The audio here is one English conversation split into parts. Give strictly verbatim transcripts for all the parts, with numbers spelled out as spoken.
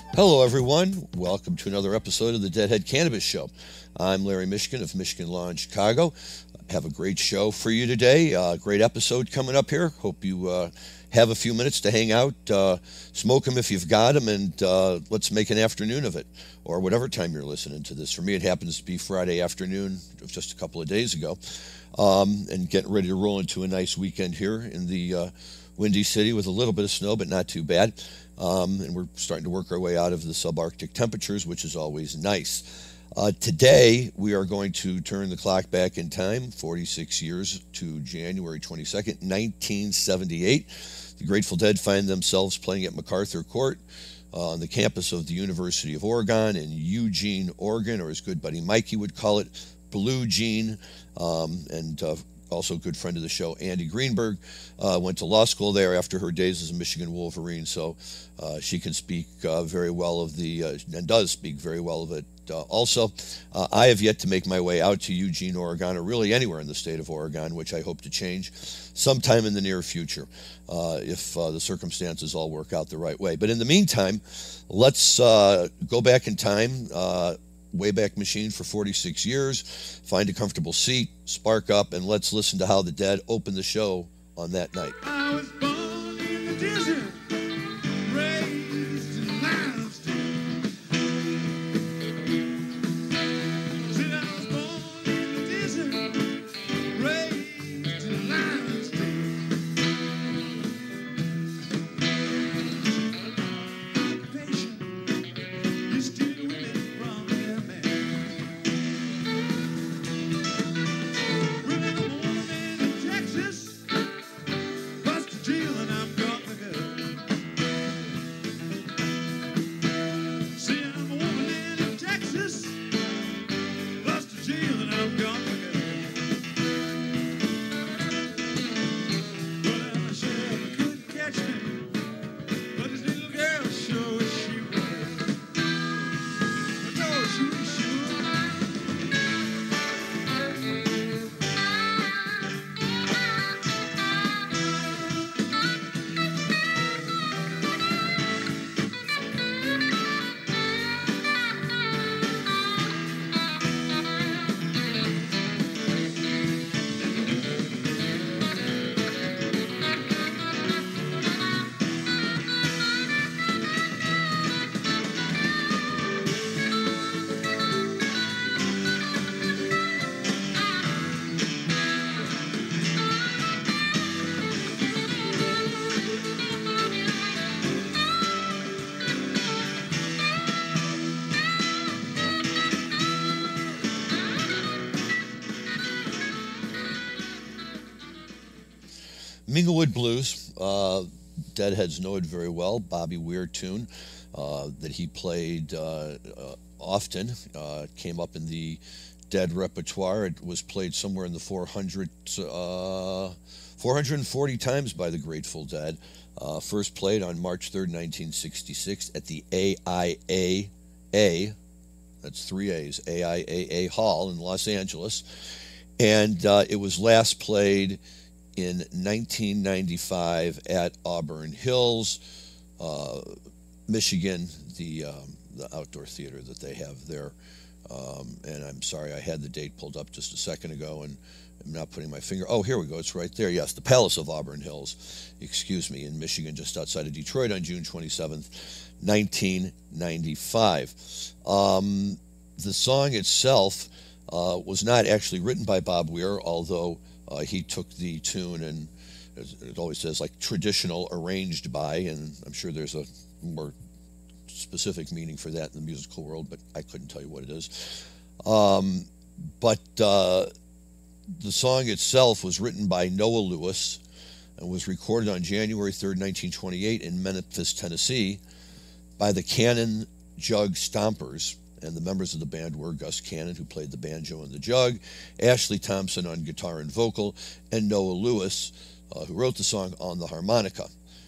Hello, everyone. Welcome to another episode of the Deadhead Cannabis Show. I'm Larry Michigan of Michigan Law in Chicago. I have a great show for you today. Uh, great episode coming up here. Hope you uh, have a few minutes to hang out, uh, smoke them if you've got them, and uh, let's make an afternoon of it, or whatever time you're listening to this. For me, it happens to be Friday afternoon, just a couple of days ago, um, and getting ready to roll into a nice weekend here in the uh, Windy City with a little bit of snow, but not too bad. Um, and we're starting to work our way out of the subarctic temperatures, which is always nice. Uh, today, we are going to turn the clock back in time, forty-six years to January twenty-second, nineteen seventy-eight. The Grateful Dead find themselves playing at MacArthur Court uh, on the campus of the University of Oregon in Eugene, Oregon, or as good buddy Mikey would call it, Blue Gene, um, and uh, also a good friend of the show, Andy Greenberg, uh, went to law school there after her days as a Michigan Wolverine, so uh, she can speak uh, very well of the, uh, and does speak very well of it. Uh, also, uh, I have yet to make my way out to Eugene, Oregon, or really anywhere in the state of Oregon, which I hope to change sometime in the near future, uh, if uh, the circumstances all work out the right way. But in the meantime, let's uh, go back in time, uh, Wayback Machine for forty-six years, find a comfortable seat, spark up, and let's listen to how the Dead opened the show on that night. I was born in the desert, raised in limestone. Said I was born in the desert, raised in limestone. Occupation is stealing women from their men. Really, I'm a woman in Texas, bust a deal and I'm got the gun. See, I'm a woman in Texas, bust a deal and I'm got the gun. Well, the sheriff couldn't catch me, but his little girl sure as she was. I know she was sure. Minglewood Blues, uh, Deadheads know it very well, Bobby Weir tune uh, that he played uh, uh, often, uh, came up in the Dead repertoire. It was played somewhere in the four hundred, uh, four hundred forty times by the Grateful Dead. Uh, first played on March third, nineteen sixty-six at the A I A A, that's three A's, A I A A Hall in Los Angeles. And uh, it was last played in nineteen ninety-five at Auburn Hills, uh, Michigan, the um, the outdoor theater that they have there. Um, and I'm sorry, I had the date pulled up just a second ago, and I'm not putting my finger. Oh, here we go. It's right there. Yes, the Palace of Auburn Hills, excuse me, in Michigan, just outside of Detroit on June twenty-seventh, nineteen ninety-five. Um, the song itself uh, was not actually written by Bob Weir, although Uh, he took the tune and, as it always says, like traditional arranged by, and I'm sure there's a more specific meaning for that in the musical world, but I couldn't tell you what it is. Um, but uh, the song itself was written by Noah Lewis and was recorded on January third, nineteen twenty-eight in Memphis, Tennessee by the Cannon Jug Stompers. And the members of the band were Gus Cannon, who played the banjo and the jug, Ashley Thompson on guitar and vocal, and Noah Lewis, uh, who wrote the song, on the harmonica.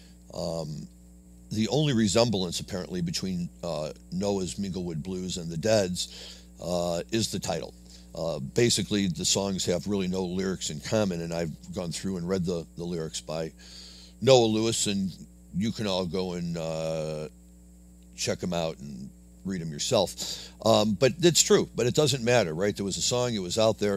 Um, the only resemblance, apparently, between uh, Noah's Minglewood Blues and the Dead's uh, is the title. Uh, basically, the songs have really no lyrics in common, and I've gone through and read the, the lyrics by Noah Lewis, and you can all go and uh, check them out and read them yourself. Um, but it's true, but it doesn't matter, right? There was a song, it was out there.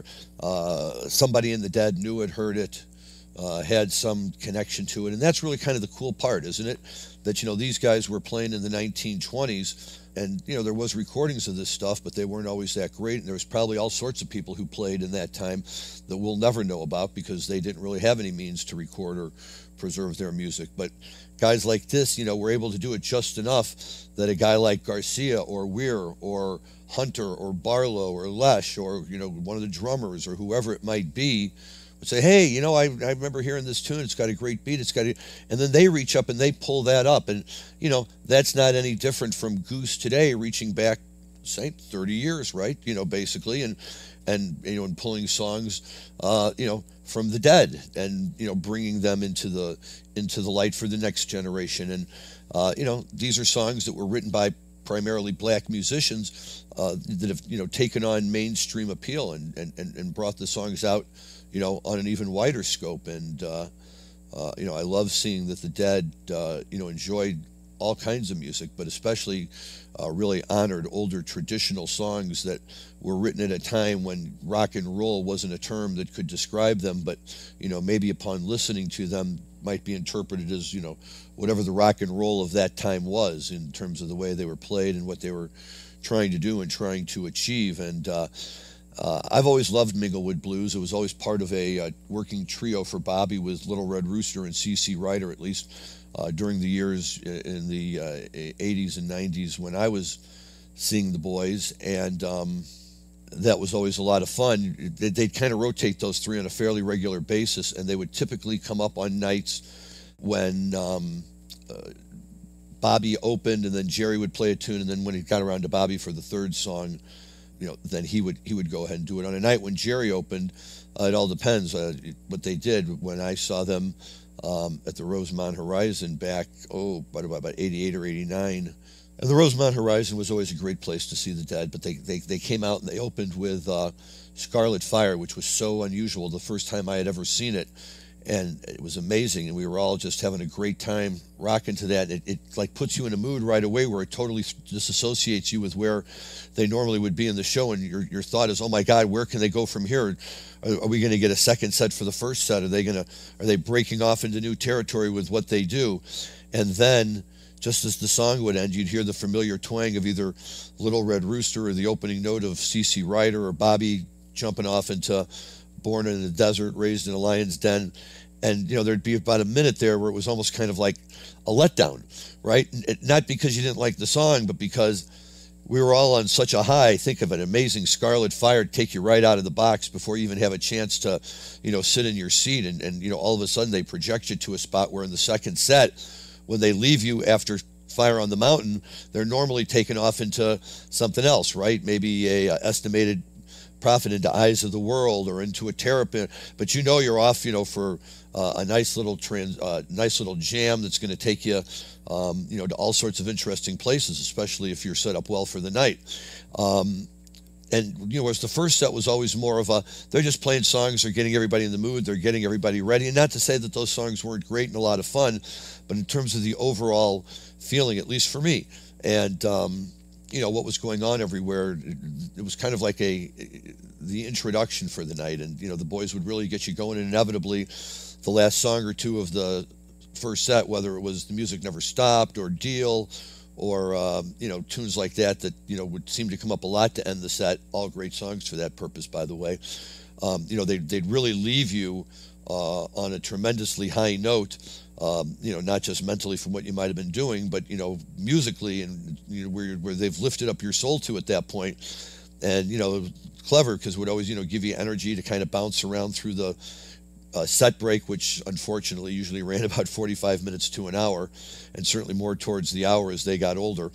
Uh, somebody in the Dead knew it, heard it, uh, had some connection to it. And that's really kind of the cool part, isn't it? That, you know, these guys were playing in the nineteen twenties, and, you know, there was recordings of this stuff, but they weren't always that great. And there was probably all sorts of people who played in that time that we'll never know about because they didn't really have any means to record or preserve their music. But guys like this, you know, were able to do it just enough that a guy like Garcia or Weir or Hunter or Barlow or Lesh or, you know, one of the drummers or whoever it might be would say, hey, you know, I, I remember hearing this tune. It's got a great beat. It's got a... And then they reach up and they pull that up. And, you know, that's not any different from Goose today reaching back, say, thirty years, right? You know, basically. And, and you know, and pulling songs, uh, you know, from the Dead and, you know, bringing them into the into the light for the next generation. And, uh, you know, these are songs that were written by primarily black musicians uh, that have, you know, taken on mainstream appeal and, and, and brought the songs out, you know, on an even wider scope. And, uh, uh, you know, I love seeing that the Dead, uh, you know, enjoyed all kinds of music, but especially uh, really honored older traditional songs that were written at a time when rock and roll wasn't a term that could describe them, but, you know, maybe upon listening to them might be interpreted as, you know, whatever the rock and roll of that time was in terms of the way they were played and what they were trying to do and trying to achieve. And uh, uh, I've always loved Minglewood Blues. It was always part of a uh, working trio for Bobby with Little Red Rooster and C C Ryder, at least uh, during the years in the uh, eighties and nineties when I was seeing the boys. And um, that was always a lot of fun. They'd kind of rotate those three on a fairly regular basis, and they would typically come up on nights when um, uh, Bobby opened, and then Jerry would play a tune, and then when it got around to Bobby for the third song, you know, then he would he would go ahead and do it. On a night when Jerry opened, uh, it all depends uh, what they did. When I saw them um, at the Rosemont Horizon back, oh, about about eighty-eight or eighty-nine. And the Rosemont Horizon was always a great place to see the Dead, but they, they, they came out and they opened with uh, Scarlet Fire, which was so unusual, the first time I had ever seen it. And it was amazing, and we were all just having a great time rocking to that. It, it like puts you in a mood right away where it totally disassociates you with where they normally would be in the show, and your your thought is, oh my God, where can they go from here? Are, are we going to get a second set for the first set? Are they going to are they breaking off into new territory with what they do? And then, just as the song would end, you'd hear the familiar twang of either Little Red Rooster or the opening note of C C Ryder or Bobby jumping off into Born in the Desert, Raised in a Lion's Den. And, you know, there'd be about a minute there where it was almost kind of like a letdown, right? Not because you didn't like the song, but because we were all on such a high. Think of an amazing Scarlet Fire, take you right out of the box before you even have a chance to, you know, sit in your seat. And, and, you know, all of a sudden they project you to a spot where in the second set, when they leave you after Fire on the Mountain, they're normally taken off into something else, right? Maybe a, a estimated Prophet into Eyes of the World or into a Terrapin, but you know you're off, you know, for uh, a nice little trans, uh, nice little jam that's going to take you, um, you know, to all sorts of interesting places, especially if you're set up well for the night. Um, and you know, whereas the first set was always more of a, they're just playing songs, they're getting everybody in the mood, they're getting everybody ready. And not to say that those songs weren't great and a lot of fun, but in terms of the overall feeling, at least for me, and um, you know, what was going on everywhere, it was kind of like a the introduction for the night. And, you know, the boys would really get you going, and inevitably the last song or two of the first set, whether it was The Music Never Stopped or Deal or, um, you know, tunes like that that, you know, would seem to come up a lot to end the set, all great songs for that purpose, by the way. Um, you know, they'd, they'd really leave you uh, on a tremendously high note. Um, you know, not just mentally from what you might have been doing, but, you know, musically, and, you know, where, where they've lifted up your soul to at that point. And, you know, clever, because it would always, you know, give you energy to kind of bounce around through the uh, set break, which unfortunately usually ran about forty-five minutes to an hour, and certainly more towards the hour as they got older.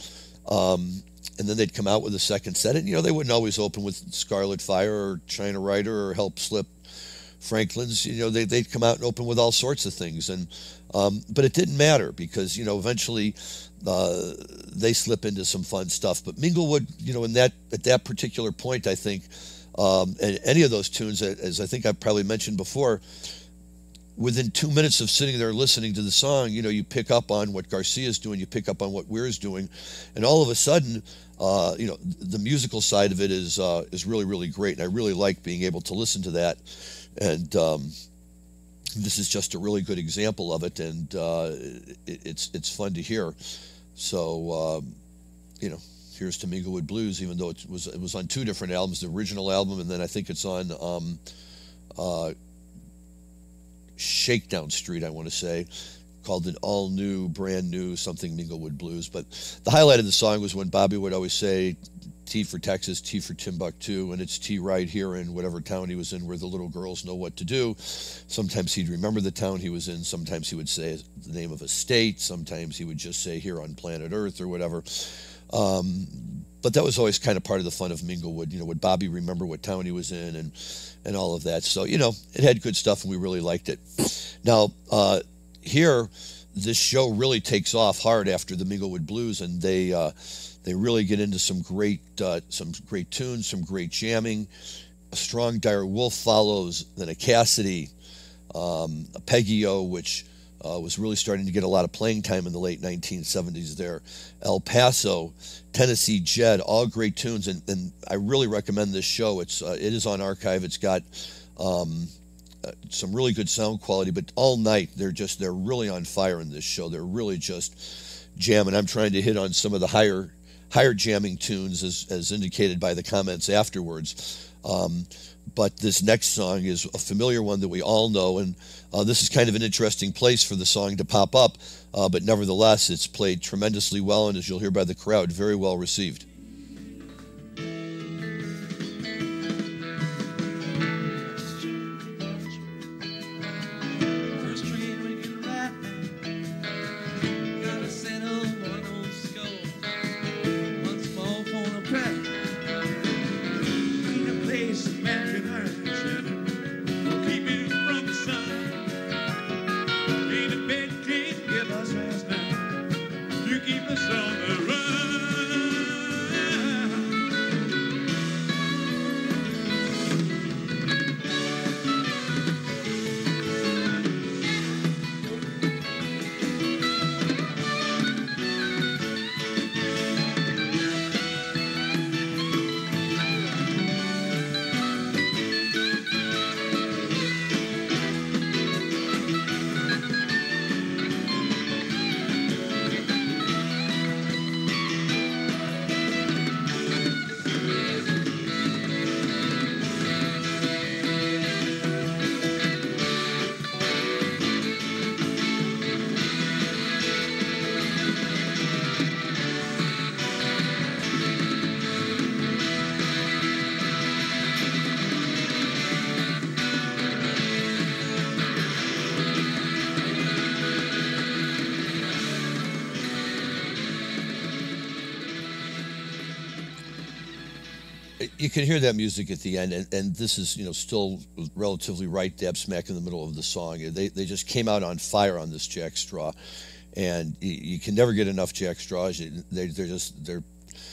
Um, and then they'd come out with a second set, and, you know, they wouldn't always open with Scarlet Fire or China Rider or Help Slip Franklin's. You know, they, they'd come out and open with all sorts of things. And um, but it didn't matter, because, you know, eventually uh, they slip into some fun stuff. But Minglewood, you know, in that at that particular point, I think, um, and any of those tunes, as I think I've probably mentioned before, within two minutes of sitting there listening to the song, you know, you pick up on what Garcia's doing, you pick up on what Weir's doing, and all of a sudden, uh, you know, the musical side of it is uh, is really, really great, and I really like being able to listen to that, and um, this is just a really good example of it, and uh, it, it's it's fun to hear. So, um, you know, here's to Minglewood Blues, even though it was it was on two different albums, the original album, and then I think it's on um, uh, Shakedown Street, I want to say, called an all-new, brand-new something Minglewood Blues. But the highlight of the song was when Bobby would always say, T for Texas, T for Timbuktu, and it's T right here in whatever town he was in where the little girls know what to do. Sometimes he'd remember the town he was in. Sometimes he would say the name of a state. Sometimes he would just say here on planet Earth or whatever. Um, but that was always kind of part of the fun of Minglewood. You know, would Bobby remember what town he was in and and all of that. So, you know, it had good stuff and we really liked it. Now, uh, here, this show really takes off hard after the Minglewood Blues, and they uh, they really get into some great uh, some great tunes, some great jamming. A strong Dire Wolf follows, then a Cassidy, um, a Peggy-O, which uh, was really starting to get a lot of playing time in the late nineteen seventies there. El Paso, Tennessee Jed, all great tunes, and, and I really recommend this show. It's uh, it is on archive. It's got um, uh, some really good sound quality, but all night they're just they're really on fire in this show. They're really just jamming. I'm trying to hit on some of the higher higher jamming tunes as as indicated by the comments afterwards. Um, but this next song is a familiar one that we all know, and uh, this is kind of an interesting place for the song to pop up, uh, but nevertheless, it's played tremendously well, and as you'll hear by the crowd, very well received. You can hear that music at the end, and, and this is, you know, still relatively right dab smack in the middle of the song. They they just came out on fire on this Jack Straw, and you, you can never get enough Jack Straws. They they're just they're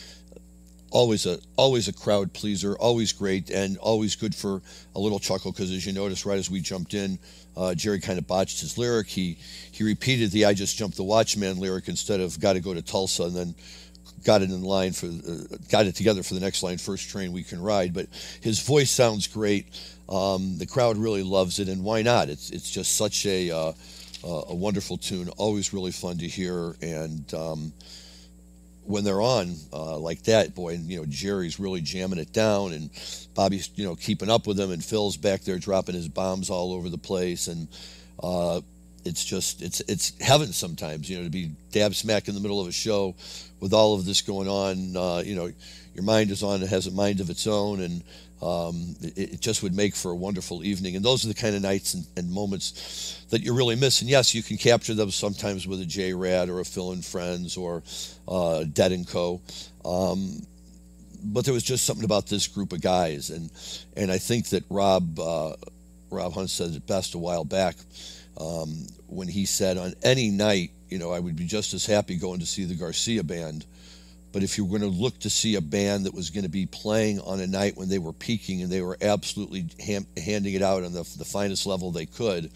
always a always a crowd pleaser, always great, and always good for a little chuckle. Because as you notice, right as we jumped in, uh, Jerry kind of botched his lyric. He he repeated the "I just jumped the Watchman" lyric instead of "Got to go to Tulsa," and then got it in line for, uh, got it together for the next line, "First train we can ride." But his voice sounds great. Um, the crowd really loves it, and why not? It's it's just such a uh, a wonderful tune. Always really fun to hear, and um, when they're on uh, like that, boy, and you know Jerry's really jamming it down, and Bobby's you know keeping up with him, and Phil's back there dropping his bombs all over the place, and uh, it's just it's it's heaven sometimes, you know, to be dab smack in the middle of a show with all of this going on. Uh, you know, your mind is on, it has a mind of its own, and um, it, it just would make for a wonderful evening. And those are the kind of nights and, and moments that you really miss. And yes, you can capture them sometimes with a J-Rad or a Phil and Friends or uh, Dead and Co. Um, but there was just something about this group of guys, and and I think that Rob uh, Rob Hunt said it best a while back um, when he said, on any night, you know, I would be just as happy going to see the Garcia band. But if you were going to look to see a band that was going to be playing on a night when they were peaking and they were absolutely ham- handing it out on the, the finest level they could,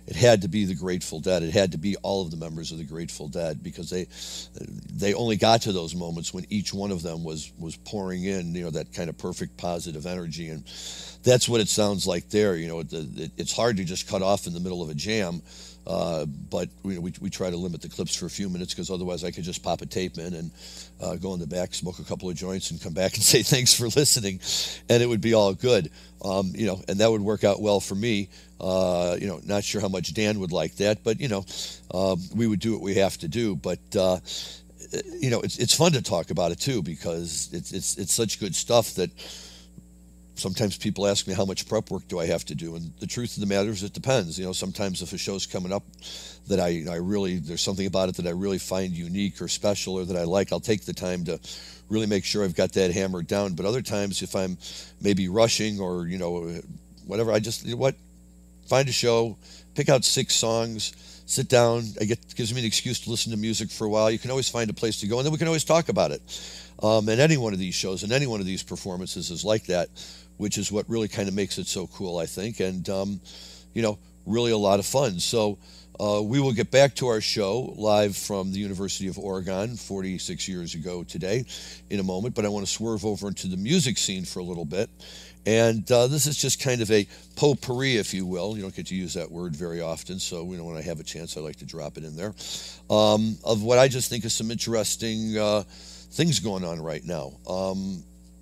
it had to be the Grateful Dead. It had to be all of the members of the Grateful Dead, because they they only got to those moments when each one of them was was pouring in, you know, that kind of perfect positive energy, and that's what it sounds like there. You know, it, it, it's hard to just cut off in the middle of a jam. Uh, but you know, we, we try to limit the clips for a few minutes, because otherwise I could just pop a tape in and uh, go in the back, smoke a couple of joints, and come back and say thanks for listening, and it would be all good. Um, you know, and that would work out well for me. Uh, you know, not sure how much Dan would like that, but you know, um, we would do what we have to do. But uh, you know, it's it's fun to talk about it too, because it's it's it's such good stuff that sometimes people ask me, how much prep work do I have to do? And the truth of the matter is, it depends. You know, sometimes if a show's coming up that I, I really, there's something about it that I really find unique or special or that I like, I'll take the time to really make sure I've got that hammered down. But other times, if I'm maybe rushing or, you know, whatever, I just, you know what, find a show, pick out six songs, sit down. I get, gives me an excuse to listen to music for a while. You can always find a place to go, and then we can always talk about it. Um, and any one of these shows and any one of these performances is like that, which is what really kind of makes it so cool, I think, and, um, you know, really a lot of fun. So uh, we will get back to our show live from the University of Oregon forty-six years ago today in a moment, but I want to swerve over into the music scene for a little bit. And uh, this is just kind of a potpourri, if you will. You don't get to use that word very often, so you know, when I have a chance, I like to drop it in there, um, of what I just think is some interesting uh, things going on right now. Um,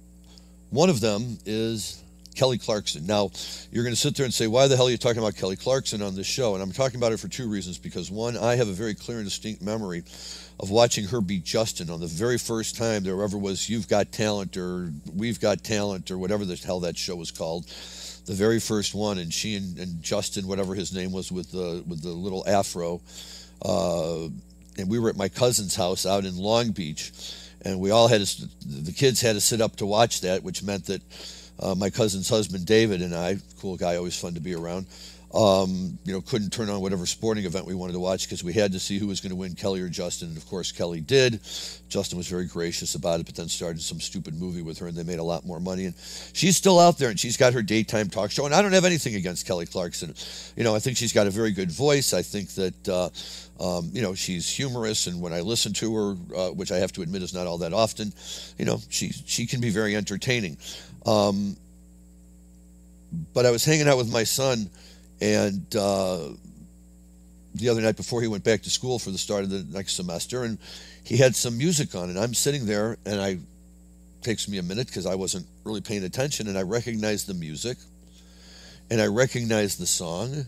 One of them is Kelly Clarkson. Now, you're going to sit there and say, why the hell are you talking about Kelly Clarkson on this show? And I'm talking about it for two reasons. Because one, I have a very clear and distinct memory of watching her beat Justin on the very first time there ever was You've Got Talent or We've Got Talent or whatever the hell that show was called. The very first one, and she and, and Justin, whatever his name was, with the, with the little afro, uh, and we were at my cousin's house out in Long Beach. And we all had to, the kids had to sit up to watch that, which meant that uh, my cousin's husband, David, and I, cool guy, always fun to be around, um, you know, couldn't turn on whatever sporting event we wanted to watch because we had to see who was going to win, Kelly or Justin. And, of course, Kelly did. Justin was very gracious about it, but then started some stupid movie with her, and they made a lot more money. And she's still out there, and she's got her daytime talk show. And I don't have anything against Kelly Clarkson. You know, I think she's got a very good voice. I think that... Uh, Um, you know, she's humorous, and when I listen to her, uh, which I have to admit is not all that often, you know, she she can be very entertaining. Um, but I was hanging out with my son, and uh, the other night before he went back to school for the start of the next semester, and he had some music on, and I'm sitting there, and I it takes me a minute because I wasn't really paying attention, and I recognized the music, and I recognized the song,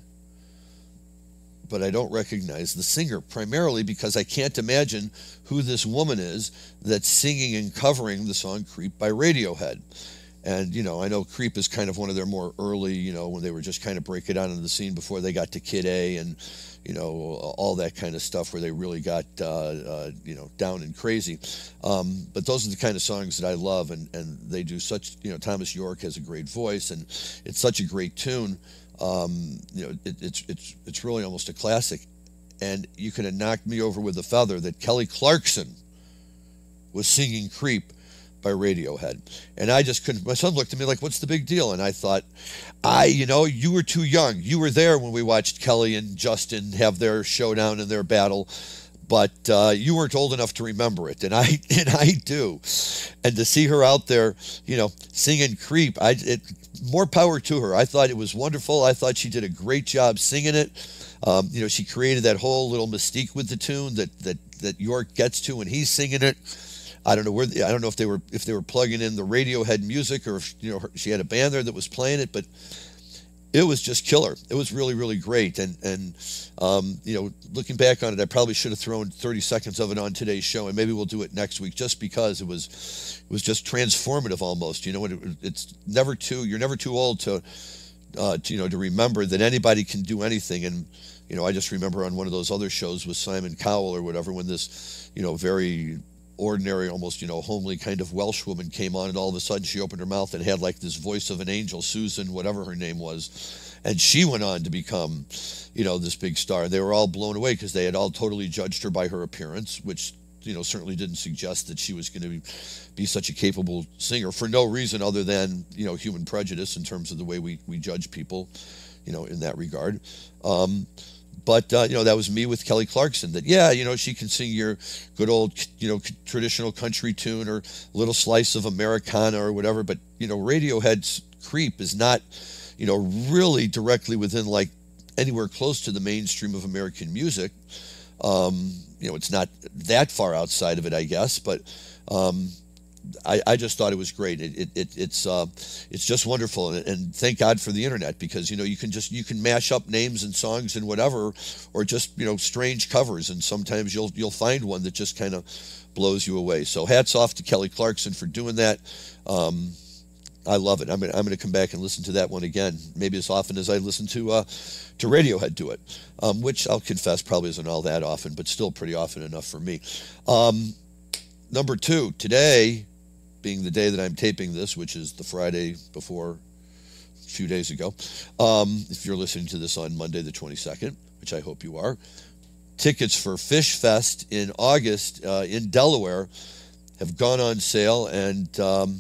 but I don't recognize the singer, primarily because I can't imagine who this woman is that's singing and covering the song Creep by Radiohead. And, you know, I know Creep is kind of one of their more early, you know, when they were just kind of breaking out into the scene before they got to Kid A and, you know, all that kind of stuff where they really got, uh, uh, you know, down and crazy. Um, but those are the kind of songs that I love, and, and they do such, you know, Thomas York has a great voice, and it's such a great tune. Um, you know, it, it's it's it's really almost a classic, and you could have knocked me over with a feather that Kelly Clarkson was singing "Creep" by Radiohead, and I just couldn't. My son looked at me like, "What's the big deal?" And I thought, I, you know, you were too young. You were there when we watched Kelly and Justin have their showdown and their battle, but uh, you weren't old enough to remember it, and I and I do. And to see her out there, you know, singing "Creep," I it. More power to her. I thought it was wonderful. I thought she did a great job singing it. Um, you know, she created that whole little mystique with the tune that that that York gets to when he's singing it. I don't know where. I don't know if they were if they were plugging in the Radiohead music or if, you know, her, she had a band there that was playing it, but it was just killer. It was really, really great. And and um, you know, looking back on it, I probably should have thrown thirty seconds of it on today's show, and maybe we'll do it next week, just because it was it was just transformative almost. You know, it, it's never too you're never too old to, uh, to you know to remember that anybody can do anything. And you know, I just remember on one of those other shows with Simon Cowell or whatever, when this you know very ordinary, almost, you know, homely kind of Welsh woman came on, and all of a sudden she opened her mouth and had like this voice of an angel, Susan, whatever her name was, and she went on to become, you know, this big star. They were all blown away because they had all totally judged her by her appearance, which, you know, certainly didn't suggest that she was going to be, be such a capable singer for no reason other than, you know, human prejudice in terms of the way we, we judge people. you know, in that regard. Um, but, uh, you know, that was me with Kelly Clarkson, that, yeah, you know, she can sing your good old, you know, traditional country tune or little slice of Americana or whatever. But, you know, Radiohead's Creep is not, you know, really directly within like anywhere close to the mainstream of American music. Um, you know, it's not that far outside of it, I guess, but um, I, I just thought it was great. It, it, it it's uh, it's just wonderful, and, and thank God for the internet, because you know you can just you can mash up names and songs and whatever, or just you know strange covers, and sometimes you'll you'll find one that just kind of blows you away. So hats off to Kelly Clarkson for doing that. Um, I love it. I'm gonna, I'm going to come back and listen to that one again, maybe as often as I listen to uh, to Radiohead do it, um, which I'll confess probably isn't all that often, but still pretty often enough for me. Um, number two, today being the day that I'm taping this, which is the Friday before a few days ago. Um, if you're listening to this on Monday the twenty-second, which I hope you are, tickets for Fish Fest in August uh, in Delaware have gone on sale, and um,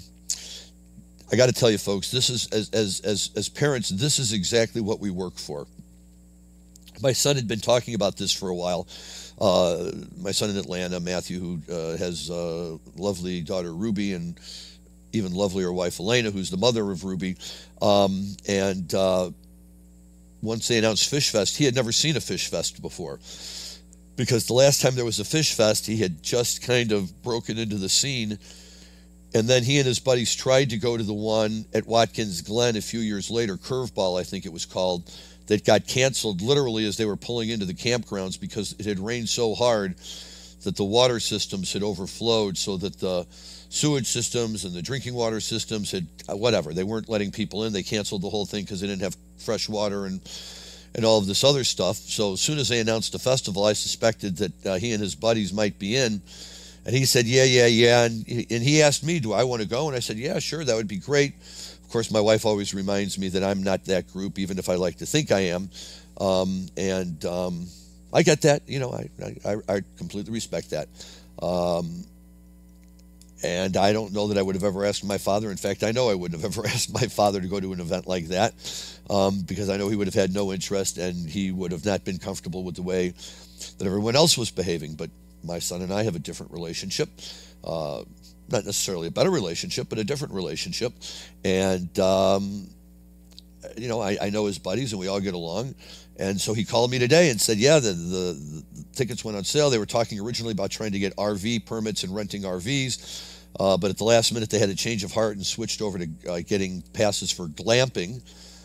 I got to tell you, folks, this is as as as as parents, this is exactly what we work for. My son had been talking about this for a while. Uh, my son in Atlanta, Matthew, who uh, has a lovely daughter Ruby, and even lovelier wife Elena, who's the mother of Ruby. Um, and uh, once they announced Fish Fest, he had never seen a Fish Fest before, because the last time there was a Fish Fest, he had just kind of broken into the scene. And then he and his buddies tried to go to the one at Watkins Glen a few years later, Curveball, I think it was called, that got canceled literally as they were pulling into the campgrounds, because it had rained so hard that the water systems had overflowed, so that the sewage systems and the drinking water systems had, whatever, they weren't letting people in. They canceled the whole thing because they didn't have fresh water and and all of this other stuff. So as soon as they announced the festival, I suspected that uh, he and his buddies might be in. And he said, yeah, yeah, yeah. And he, and he asked me, do I want to go? And I said, yeah, sure, that would be great. Of course, my wife always reminds me that I'm not that group, even if I like to think I am. Um, and um, I get that. You know, I, I, I completely respect that. Um, and I don't know that I would have ever asked my father. In fact, I know I wouldn't have ever asked my father to go to an event like that, um, because I know he would have had no interest, and he would have not been comfortable with the way that everyone else was behaving. But my son and I have a different relationship. Uh, not necessarily a better relationship, but a different relationship. And, um, you know, I, I know his buddies, and we all get along. And so he called me today and said, yeah, the, the, the tickets went on sale. They were talking originally about trying to get R V permits and renting R Vs. Uh, but at the last minute, they had a change of heart and switched over to uh, getting passes for glamping.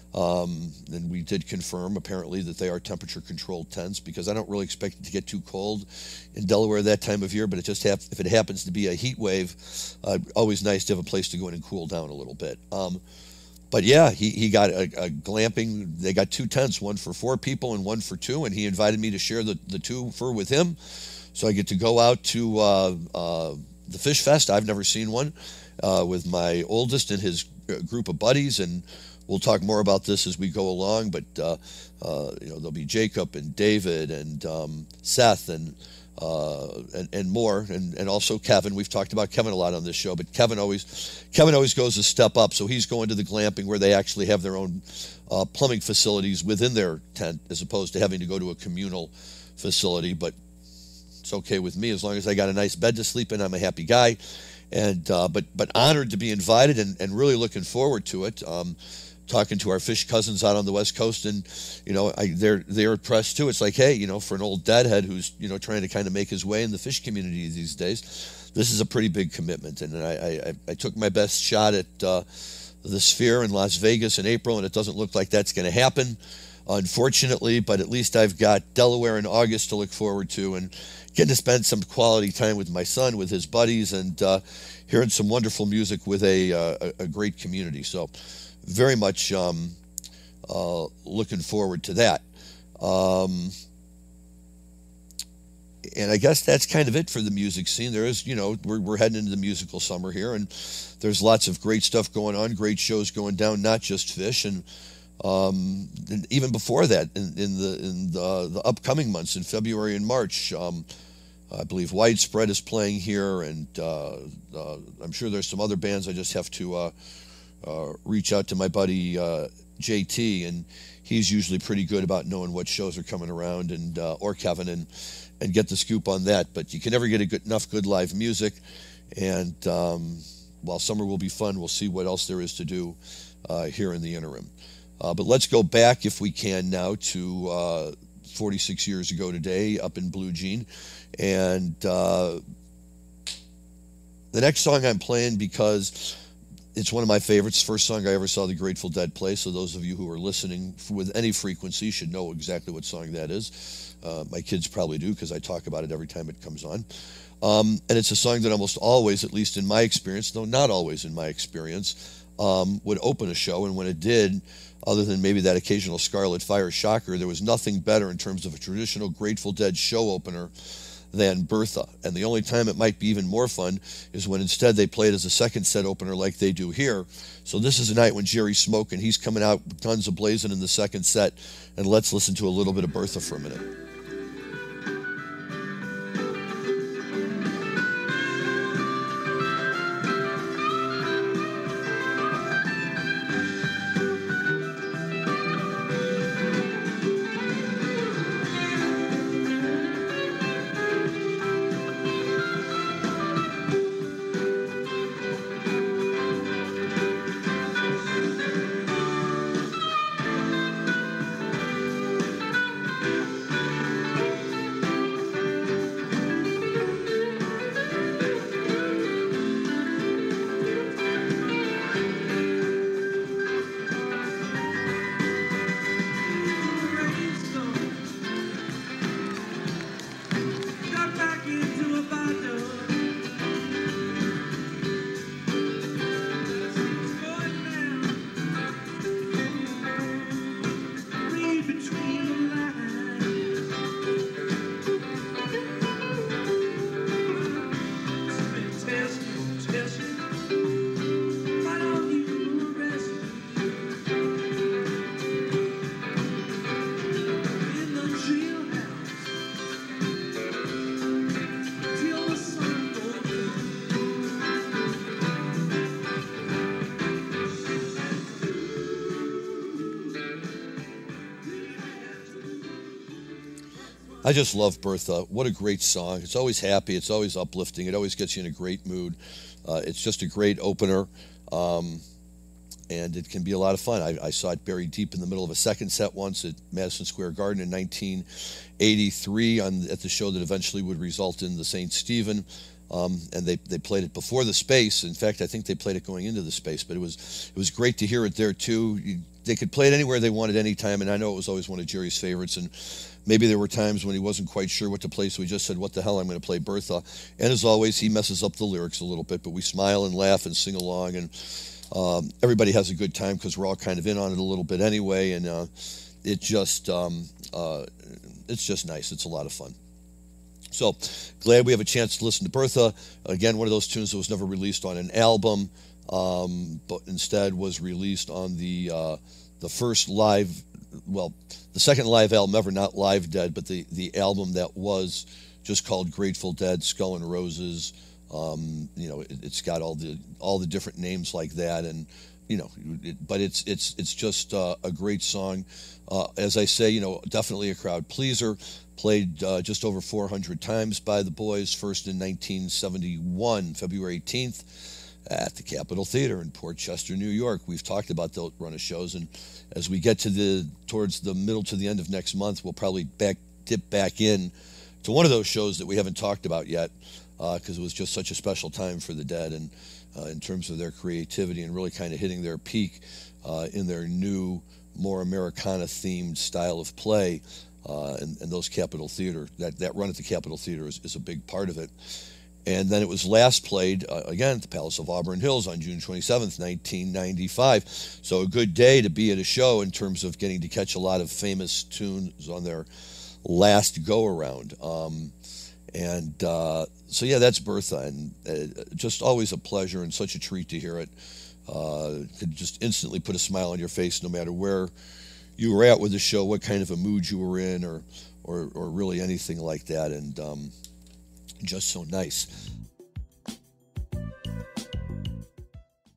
Um, and we did confirm, apparently, that they are temperature-controlled tents, because I don't really expect it to get too cold in Delaware that time of year, but it just hap- if it happens to be a heat wave, uh, always nice to have a place to go in and cool down a little bit. Um, but yeah, he, he got a, a glamping. They got two tents, one for four people and one for two, and he invited me to share the, the two for with him. So I get to go out to uh, uh, the Fish Fest. I've never seen one, uh, with my oldest and his group of buddies, and we'll talk more about this as we go along, but uh, uh, you know, there'll be Jacob and David and um, Seth and, uh, and and more, and, and also Kevin. We've talked about Kevin a lot on this show, but Kevin always Kevin always goes a step up. So he's going to the glamping where they actually have their own uh, plumbing facilities within their tent, as opposed to having to go to a communal facility. But it's okay with me as long as I got a nice bed to sleep in. I'm a happy guy, and uh, but but honored to be invited, and, and really looking forward to it. Um, talking to our fish cousins out on the West Coast, and you know, I, they're they're impressed too. It's like, hey, you know, for an old deadhead who's you know trying to kind of make his way in the fish community these days, this is a pretty big commitment. And I I, I took my best shot at uh, the Sphere in Las Vegas in April, and it doesn't look like that's going to happen, unfortunately. But at least I've got Delaware in August to look forward to, and getting to spend some quality time with my son, with his buddies, and uh, hearing some wonderful music with a uh, a great community. So very much um, uh, looking forward to that. Um, and I guess that's kind of it for the music scene. There is, you know, we're, we're heading into the musical summer here, and there's lots of great stuff going on, great shows going down, not just Fish. And, um, and even before that, in, in the in the, the upcoming months, in February and March, um, I believe Widespread is playing here, and uh, uh, I'm sure there's some other bands. I just have to uh, uh, reach out to my buddy uh, J T, and he's usually pretty good about knowing what shows are coming around, and uh, or Kevin, and and get the scoop on that. But you can never get a good, enough good live music, and um, while summer will be fun, we'll see what else there is to do uh, here in the interim. Uh, but let's go back, if we can now, to uh, forty-six years ago today, up in Blue Jean, and uh, the next song I'm playing, because it's one of my favorites. First song I ever saw the Grateful Dead play, so those of you who are listening with any frequency should know exactly what song that is. Uh, my kids probably do, because I talk about it every time it comes on. Um, and it's a song that almost always, at least in my experience, though not always in my experience, um, would open a show. And when it did, other than maybe that occasional Scarlet Fire shocker, there was nothing better in terms of a traditional Grateful Dead show opener than Bertha. And the only time it might be even more fun is when instead they play it as a second set opener like they do here. So this is a night when Jerry's smoking. He's coming out guns a-blazing in the second set. And let's listen to a little bit of Bertha for a minute. I just love Bertha. What a great song. It's always happy. It's always uplifting. It always gets you in a great mood. Uh, it's just a great opener, um, and it can be a lot of fun. I, I saw it buried deep in the middle of a second set once at Madison Square Garden in nineteen eighty-three on, at the show that eventually would result in the Saint Stephen. Um, and they, they played it before the Space. In fact, I think they played it going into the Space, but it was it was great to hear it there too. You, they could play it anywhere they wanted, anytime, and I know it was always one of Jerry's favorites. And maybe there were times when he wasn't quite sure what to play, so he just said, "What the hell, I'm going to play Bertha." And as always, he messes up the lyrics a little bit, but we smile and laugh and sing along, and um, everybody has a good time because we're all kind of in on it a little bit anyway. And uh, it just um, uh, it's just nice. It's a lot of fun. So glad we have a chance to listen to Bertha. Again, one of those tunes that was never released on an album, um, but instead was released on the uh, the first live, well, the second live album ever, not Live Dead, but the, the album that was just called Grateful Dead, Skull and Roses. Um, you know, it, it's got all the all the different names like that, and you know, it, but it's it's it's just uh, a great song. Uh, as I say, you know, definitely a crowd pleaser. Played uh, just over four hundred times by the boys, first in nineteen seventy-one, February eighteenth, at the Capitol Theater in Port Chester, New York. We've talked about the run of shows, and as we get to the towards the middle to the end of next month, we'll probably back dip back in to one of those shows that we haven't talked about yet, because uh, it was just such a special time for the Dead, and uh, in terms of their creativity and really kind of hitting their peak uh, in their new, more Americana-themed style of play. Uh, and, and those Capitol Theater, that, that run at the Capitol Theater is, is a big part of it. And then it was last played, uh, again, at the Palace of Auburn Hills on June twenty-seventh, nineteen ninety-five. So a good day to be at a show in terms of getting to catch a lot of famous tunes on their last go-around. Um, and uh, so, yeah, that's Bertha. And uh, just always a pleasure and such a treat to hear it. Uh, could just instantly put a smile on your face no matter where you were at with the show, what kind of a mood you were in, or or, or really anything like that, and um, just so nice.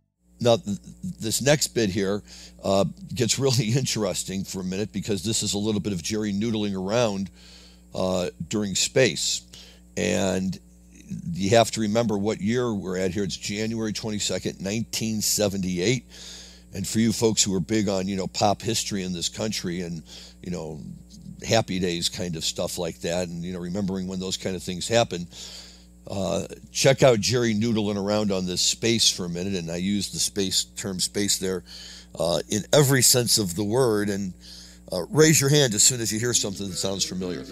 Now, th- this next bit here uh, gets really interesting for a minute because this is a little bit of Jerry noodling around uh, during space. And you have to remember what year we're at here. It's January twenty-second, nineteen seventy-eight. And for you folks who are big on, you know, pop history in this country and, you know, Happy Days kind of stuff like that, and, you know, remembering when those kind of things happen, uh, check out Jerry noodling around on this space for a minute. And I use the space term space there uh, in every sense of the word. And uh, raise your hand as soon as you hear something that sounds familiar.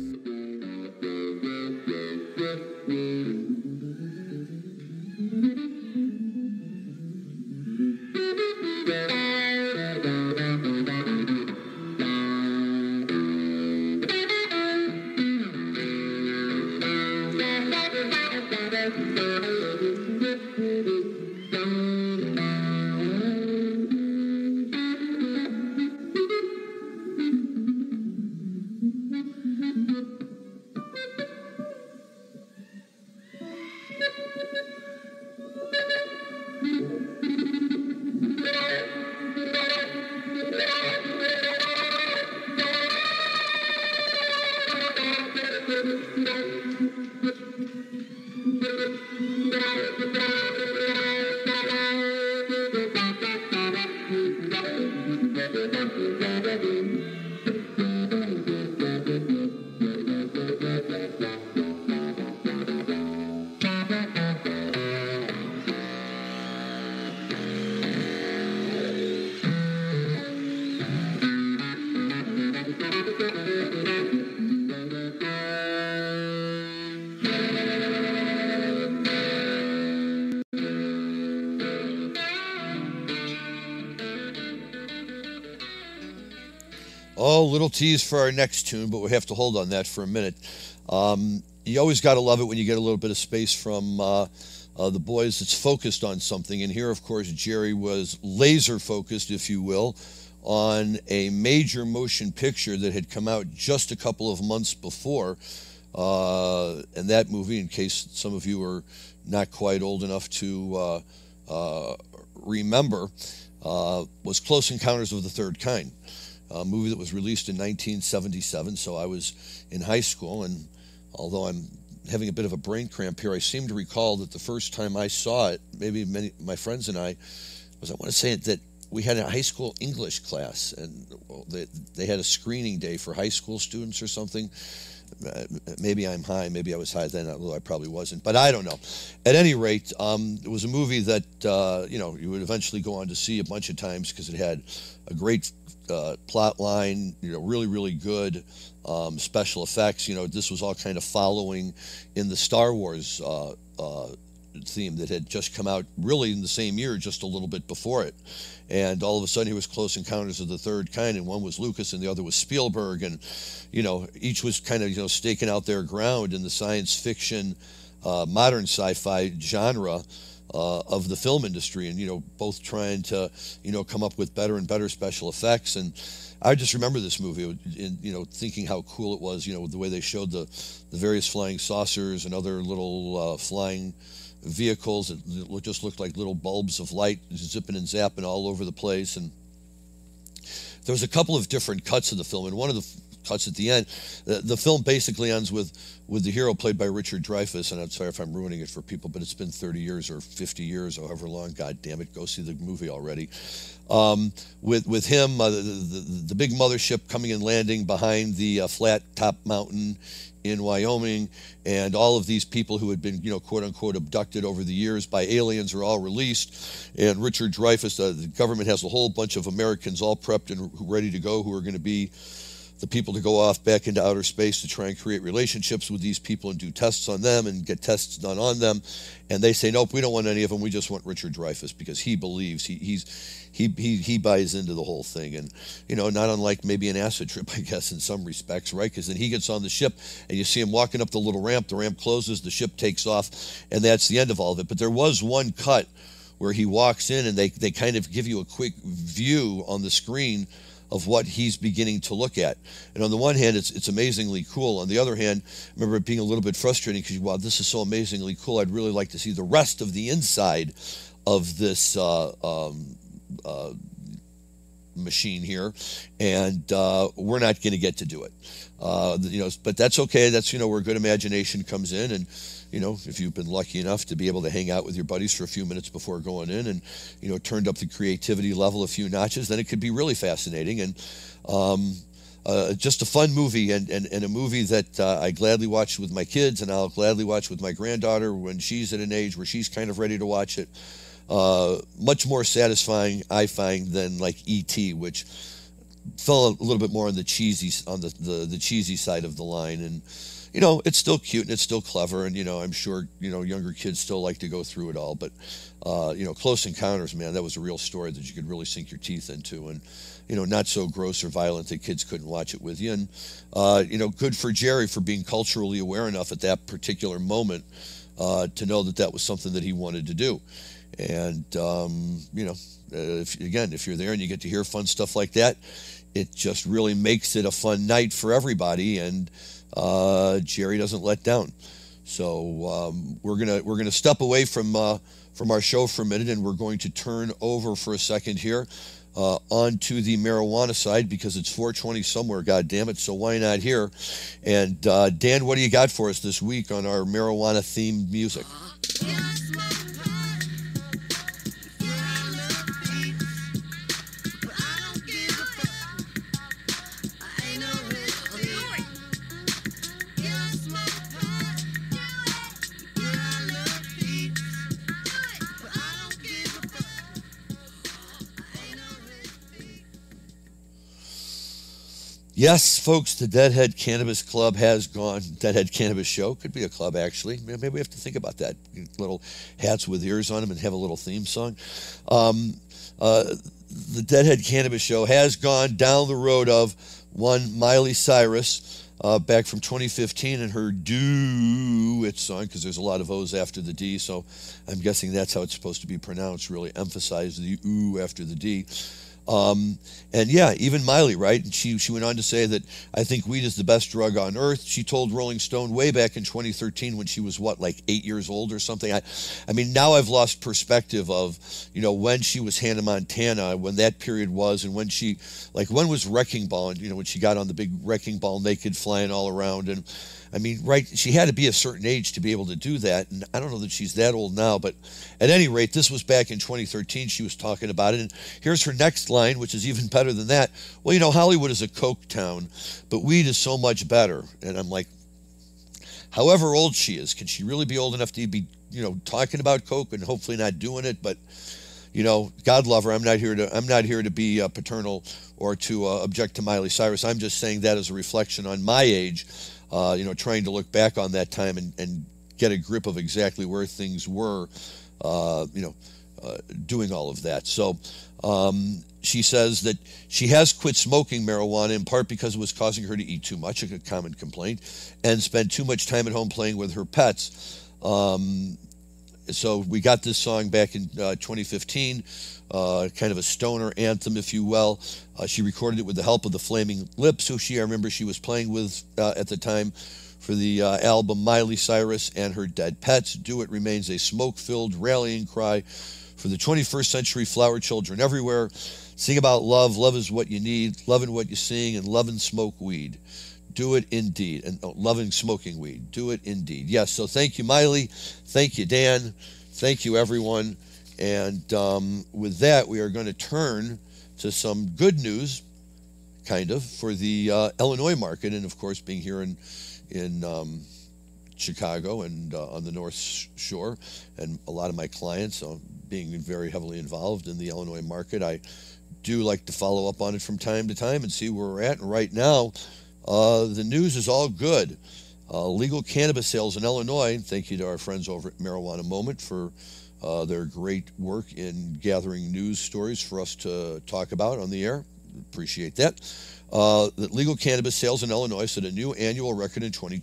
Oh, little tease for our next tune, but we have to hold on that for a minute. Um, you always got to love it when you get a little bit of space from uh, uh, the boys that's focused on something. And here, of course, Jerry was laser focused, if you will, on a major motion picture that had come out just a couple of months before. Uh, and that movie, in case some of you are not quite old enough to uh, uh, remember, uh, was Close Encounters of the Third Kind. A movie that was released in nineteen seventy-seven, so I was in high school, and although I'm having a bit of a brain cramp here, I seem to recall that the first time I saw it, maybe many my friends and I, was I want to say that we had a high school English class, and well, they, they had a screening day for high school students or something. Uh, maybe I'm high, maybe I was high then, although I probably wasn't, but I don't know. At any rate, um, it was a movie that, uh, you know, you would eventually go on to see a bunch of times because it had a great uh, plot line, you know, really, really good um, special effects. You know, this was all kind of following in the Star Wars uh, uh, theme that had just come out really in the same year, just a little bit before it. And all of a sudden, here was Close Encounters of the Third Kind, and one was Lucas, and the other was Spielberg, and you know, each was kind of you know staking out their ground in the science fiction, uh, modern sci-fi genre uh, of the film industry, and you know, both trying to you know come up with better and better special effects. And I just remember this movie, in, you know, thinking how cool it was, you know, the way they showed the the various flying saucers and other little uh, flying vehicles that just looked like little bulbs of light zipping and zapping all over the place. And there was a couple of different cuts of the film, and one of the cuts at the end, the, the film basically ends with with the hero played by Richard Dreyfuss, and I'm sorry if I'm ruining it for people, but it's been thirty years or fifty years, or however long, god damn it, go see the movie already. Um, with with him, uh, the, the, the big mothership coming and landing behind the uh, flat top mountain in Wyoming, and all of these people who had been, you know, quote unquote abducted over the years by aliens are all released. And Richard Dreyfuss, uh, the government has a whole bunch of Americans all prepped and ready to go who are going to be the people to go off back into outer space to try and create relationships with these people and do tests on them and get tests done on them. And they say, nope, we don't want any of them. We just want Richard Dreyfuss, because he believes, he he's he he he buys into the whole thing. And, you know, not unlike maybe an acid trip, I guess, in some respects, right? Because then he gets on the ship and you see him walking up the little ramp. The ramp closes, the ship takes off, and that's the end of all of it. But there was one cut where he walks in and they, they kind of give you a quick view on the screen of what he's beginning to look at. And on the one hand, it's it's amazingly cool. On the other hand, I remember it being a little bit frustrating because, wow, this is so amazingly cool. I'd really like to see the rest of the inside of this uh, um, uh, machine here, and uh, we're not going to get to do it. Uh, you know, but that's okay. That's, you know, where good imagination comes in, and you know, if you've been lucky enough to be able to hang out with your buddies for a few minutes before going in, and you know, turned up the creativity level a few notches, then it could be really fascinating. And um, uh, just a fun movie, and, and, and a movie that uh, I gladly watch with my kids, and I'll gladly watch with my granddaughter when she's at an age where she's kind of ready to watch it. Uh, much more satisfying, I find, than like E T, which fell a little bit more on the cheesy on the, the, the cheesy side of the line. And you know, it's still cute and it's still clever, and you know, I'm sure, you know, younger kids still like to go through it all. But uh, you know, Close Encounters, man, that was a real story that you could really sink your teeth into, and you know, not so gross or violent that kids couldn't watch it with you. And uh, you know, good for Jerry for being culturally aware enough at that particular moment uh, to know that that was something that he wanted to do. And um, you know, uh, if, again, if you're there and you get to hear fun stuff like that, it just really makes it a fun night for everybody. And uh, Jerry doesn't let down. So um, we're gonna we're gonna step away from uh, from our show for a minute, and we're going to turn over for a second here uh, onto the marijuana side, because it's four twenty somewhere. God damn it! So why not here? And uh, Dan, what do you got for us this week on our marijuana themed music? Yes, folks, the Deadhead Cannabis Club has gone. Deadhead Cannabis Show could be a club, actually. Maybe we have to think about that. Little hats with ears on them and have a little theme song. Um, uh, the Deadhead Cannabis Show has gone down the road of one Miley Cyrus uh, back from twenty fifteen and her Do It song, because there's a lot of O's after the D, so I'm guessing that's how it's supposed to be pronounced, really emphasize the ooh after the D. Um, and yeah, even Miley, right? And she, she went on to say that I think weed is the best drug on earth. She told Rolling Stone way back in twenty thirteen when she was, what, like eight years old or something. I, I mean, now I've lost perspective of, you know, when she was Hannah Montana, when that period was, and when she, like, when was Wrecking Ball, and, you know, when she got on the big Wrecking Ball naked flying all around. And I mean, right, she had to be a certain age to be able to do that, and I don't know that she's that old now, but at any rate, this was back in twenty thirteen, she was talking about it, and here's her next line, which is even better than that. Well, you know, Hollywood is a coke town, but weed is so much better. And I'm like, however old she is, can she really be old enough to be, you know, talking about coke and hopefully not doing it? But, you know, God love her, I'm not here to, I'm not here to be uh, paternal or to uh, object to Miley Cyrus. I'm just saying that as a reflection on my age. Uh, you know, trying to look back on that time and, and get a grip of exactly where things were, uh, you know, uh, doing all of that. So um, she says that she has quit smoking marijuana in part because it was causing her to eat too much, a common complaint, and spend too much time at home playing with her pets. Um, so we got this song back in uh, twenty fifteen. Uh, kind of a stoner anthem, if you will. Uh, she recorded it with the help of the Flaming Lips, who she, I remember she was playing with uh, at the time for the uh, album Miley Cyrus and Her Dead Pets. Do It remains a smoke-filled rallying cry for the twenty-first century flower children everywhere. Sing about love, love is what you need, loving what you sing, and loving smoke weed. Do it indeed. And oh, loving smoking weed. Do it indeed. Yes, so thank you, Miley. Thank you, Dan. Thank you, everyone. And um, with that, we are going to turn to some good news, kind of, for the uh, Illinois market. And, of course, being here in in um, Chicago and uh, on the North Shore, and a lot of my clients uh, being very heavily involved in the Illinois market, I do like to follow up on it from time to time and see where we're at. And right now, uh, the news is all good. Uh, legal cannabis sales in Illinois. Thank you to our friends over at Marijuana Moment for Uh, their great work in gathering news stories for us to talk about on the air. Appreciate that. Uh, that legal cannabis sales in Illinois set a new annual record in twenty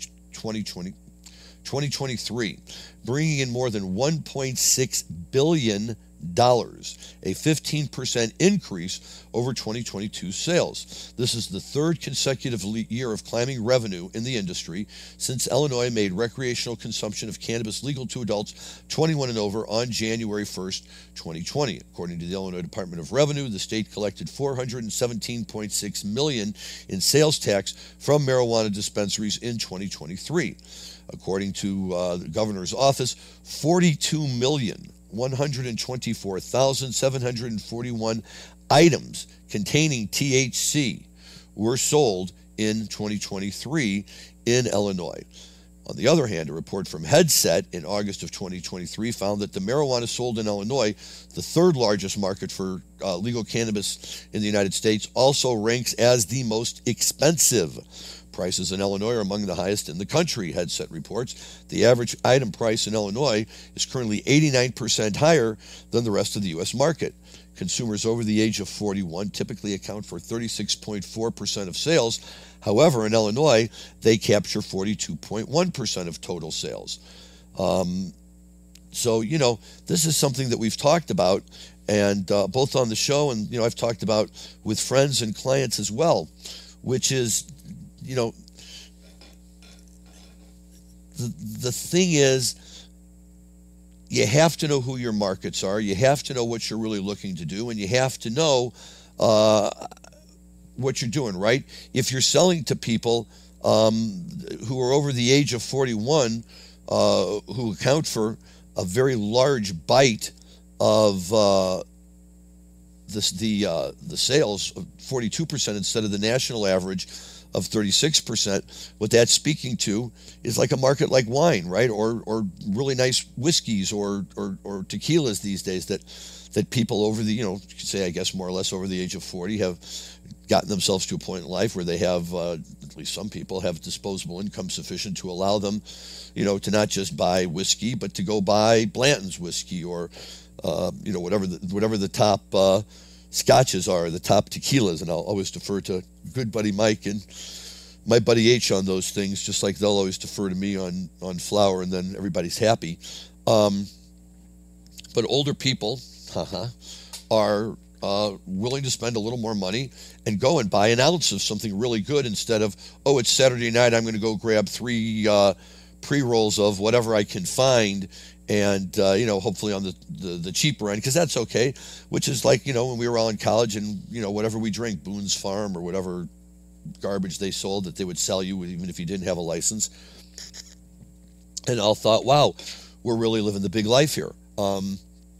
twenty-three, bringing in more than one point six billion dollars, a fifteen percent increase over twenty twenty-two sales. This is the third consecutive year of climbing revenue in the industry since Illinois made recreational consumption of cannabis legal to adults twenty-one and over on January first, twenty twenty. According to the Illinois Department of Revenue, the state collected four hundred seventeen point six million dollars in sales tax from marijuana dispensaries in twenty twenty-three. According to uh, the governor's office, forty-two million one hundred twenty-four thousand seven hundred forty-one items containing T H C were sold in twenty twenty-three in Illinois. On the other hand, a report from Headset in August of twenty twenty-three found that the marijuana sold in Illinois, the third largest market for uh, legal cannabis in the United States, also ranks as the most expensive. Prices in Illinois are among the highest in the country, Headset reports. The average item price in Illinois is currently eighty-nine percent higher than the rest of the U S market. Consumers over the age of forty-one typically account for thirty-six point four percent of sales. However, in Illinois, they capture forty-two point one percent of total sales. Um, so, you know, this is something that we've talked about, and uh, both on the show and, you know, I've talked about with friends and clients as well, which is, you know, the, the thing is, you have to know who your markets are. You have to know what you're really looking to do, and you have to know uh, what you're doing, right? If you're selling to people um, who are over the age of forty-one, uh, who account for a very large bite of uh, this, the uh, the sales, of forty-two percent instead of the national average of thirty-six percent, what that's speaking to is like a market like wine, right? Or or really nice whiskeys or or, or tequilas these days that that people over the, you know, you could say, I guess more or less over the age of forty have gotten themselves to a point in life where they have, uh, at least some people have disposable income sufficient to allow them, you know, to not just buy whiskey, but to go buy Blanton's whiskey or, uh, you know, whatever the, whatever the top uh, scotches are, the top tequilas, and I'll always defer to good buddy Mike and my buddy H on those things, just like they'll always defer to me on, on flour, and then everybody's happy. Um, but older people haha, are uh, willing to spend a little more money and go and buy an ounce of something really good instead of, oh, it's Saturday night, I'm going to go grab three uh, pre-rolls of whatever I can find, and, uh, you know, hopefully on the, the, the cheaper end, because that's okay, which is like, you know, when we were all in college and, you know, whatever we drink, Boone's Farm or whatever garbage they sold that they would sell you even if you didn't have a license. And all thought, wow, we're really living the big life here. Um,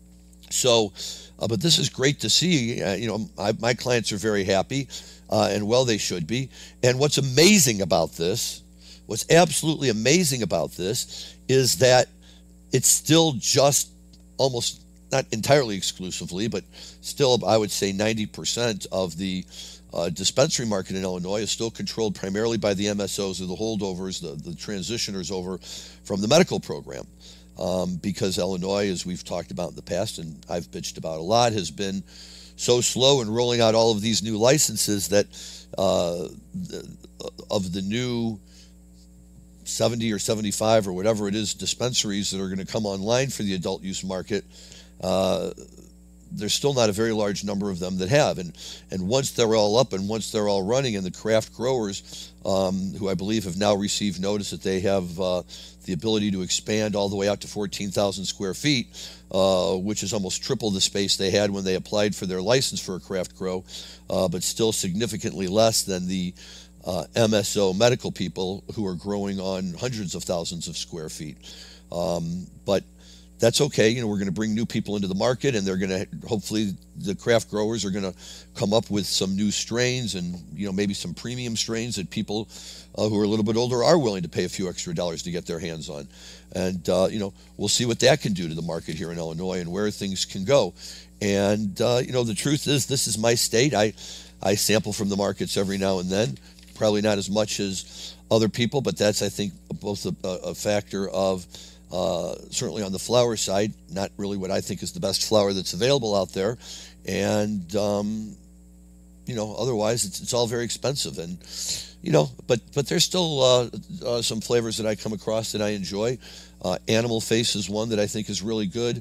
so, uh, but this is great to see. Uh, you know, I, my clients are very happy, uh, and well, they should be. And what's amazing about this, what's absolutely amazing about this is that it's still just almost, not entirely exclusively, but still, I would say ninety percent of the uh, dispensary market in Illinois is still controlled primarily by the M S Os or the holdovers, the, the transitioners over from the medical program. Um, because Illinois, as we've talked about in the past, and I've bitched about a lot, has been so slow in rolling out all of these new licenses that uh, the, of the new seventy or seventy-five or whatever it is dispensaries that are going to come online for the adult use market, uh, there's still not a very large number of them that have. And and once they're all up and once they're all running, and the craft growers, um, who I believe have now received notice that they have uh, the ability to expand all the way out to fourteen thousand square feet, uh, which is almost triple the space they had when they applied for their license for a craft grow, uh, but still significantly less than the uh, M S O medical people who are growing on hundreds of thousands of square feet. Um, but that's okay. You know, we're going to bring new people into the market, and they're going to, hopefully the craft growers are going to come up with some new strains and, you know, maybe some premium strains that people uh, who are a little bit older are willing to pay a few extra dollars to get their hands on. And, uh, you know, we'll see what that can do to the market here in Illinois and where things can go. And, uh, you know, the truth is, this is my state. I, I sample from the markets every now and then, probably not as much as other people, but that's, I think, both a, a factor of Uh, certainly on the flower side, not really what I think is the best flower that's available out there. And, um, you know, otherwise it's, it's all very expensive. And, you know, but, but there's still uh, uh, some flavors that I come across that I enjoy. Uh, Animal Face is one that I think is really good.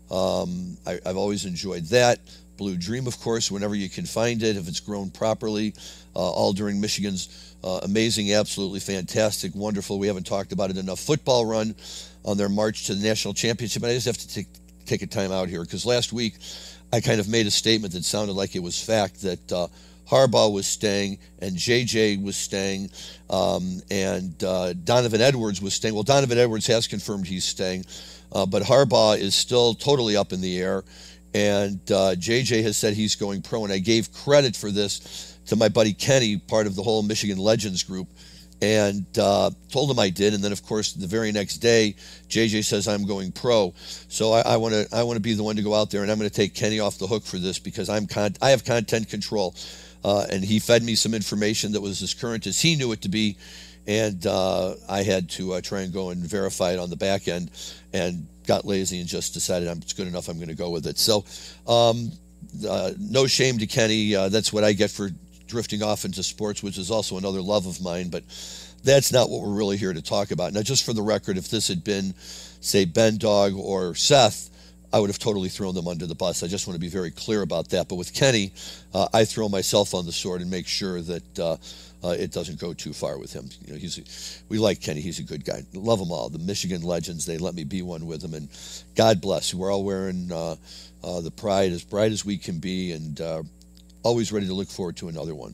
Um, I, I've always enjoyed that. Blue Dream, of course, whenever you can find it, if it's grown properly, uh, all during Michigan's uh, amazing, absolutely fantastic, wonderful, we haven't talked about it enough, football run on their march to the national championship. And I just have to take, take a time out here, because last week I kind of made a statement that sounded like it was fact, that uh, Harbaugh was staying and J J was staying, um, and uh, Donovan Edwards was staying. Well, Donovan Edwards has confirmed he's staying, uh, but Harbaugh is still totally up in the air. And uh, J J has said he's going pro, and I gave credit for this to my buddy Kenny, part of the whole Michigan Legends group, and uh, told him I did. And then, of course, the very next day, J J says I'm going pro. So I want to I want to be the one to go out there, and I'm going to take Kenny off the hook for this, because I'm con- I have content control, uh, and he fed me some information that was as current as he knew it to be, and uh, I had to uh, try and go and verify it on the back end, and got lazy and just decided I'm, it's good enough, I'm going to go with it. So um, uh, no shame to Kenny. Uh, that's what I get for drifting off into sports, which is also another love of mine, but that's not what we're really here to talk about. Now, just for the record, if this had been, say, Ben Dog or Seth, I would have totally thrown them under the bus. I just want to be very clear about that. But with Kenny, uh, I throw myself on the sword and make sure that uh, uh, it doesn't go too far with him. You know, he's a, we like Kenny. He's a good guy. Love them all. The Michigan Legends, they let me be one with them. And God bless. We're all wearing uh, uh, the pride, as bright as we can be, and uh, always ready to look forward to another one.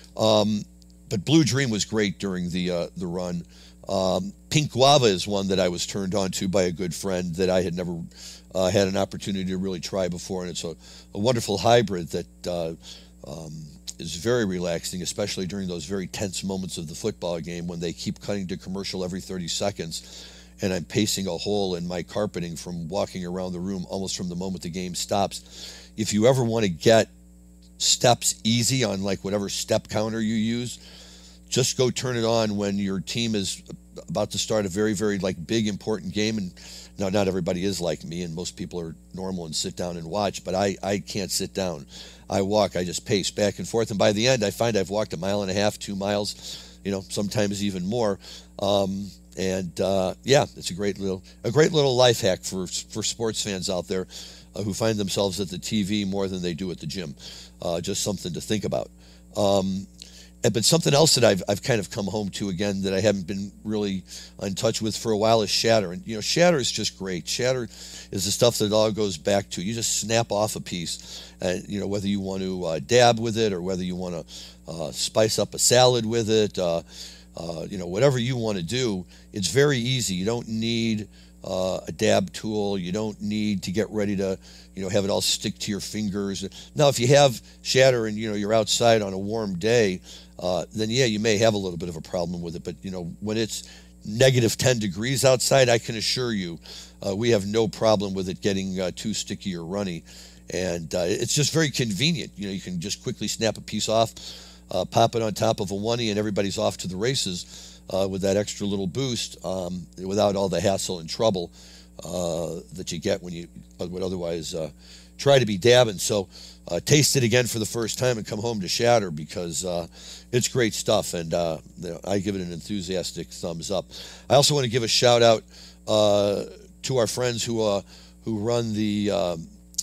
Um, but Blue Dream was great during the uh, the run. Um, Pink Guava is one that I was turned on to by a good friend that I had never uh, had an opportunity to really try before, and it's a, a wonderful hybrid that uh, um, is very relaxing, especially during those very tense moments of the football game when they keep cutting to commercial every thirty seconds, and I'm pacing a hole in my carpeting from walking around the room almost from the moment the game stops. If you ever want to get steps easy on like whatever step counter you use, just go turn it on when your team is about to start a very, very like big, important game. And now not everybody is like me, and most people are normal and sit down and watch, but I, I can't sit down. I walk, I just pace back and forth. And by the end, I find I've walked a mile and a half, two miles, you know, sometimes even more. Um, and uh, yeah, it's a great little, a great little life hack for, for sports fans out there uh, who find themselves at the T V more than they do at the gym. Uh, just something to think about. Um, But something else that I've I've kind of come home to again that I haven't been really in touch with for a while is Shatter. And, you know, Shatter is just great. Shatter is the stuff that it all goes back to. You just snap off a piece, and, you know, whether you want to uh, dab with it or whether you want to uh, spice up a salad with it, uh, uh, you know, whatever you want to do, it's very easy. You don't need uh, a dab tool. You don't need to get ready to, you know, have it all stick to your fingers. Now, if you have Shatter and, you know, you're outside on a warm day, Uh, then yeah, you may have a little bit of a problem with it. But, you know, when it's negative ten degrees outside, I can assure you uh, we have no problem with it getting uh, too sticky or runny. And uh, it's just very convenient. You know, you can just quickly snap a piece off, uh, pop it on top of a oneie, and everybody's off to the races uh, with that extra little boost um, without all the hassle and trouble uh, that you get when you would otherwise uh, try to be dabbing. So uh, taste it again for the first time and come home to Shatter, because uh, it's great stuff, and uh, I give it an enthusiastic thumbs up. I also want to give a shout out uh, to our friends who uh, who run the uh,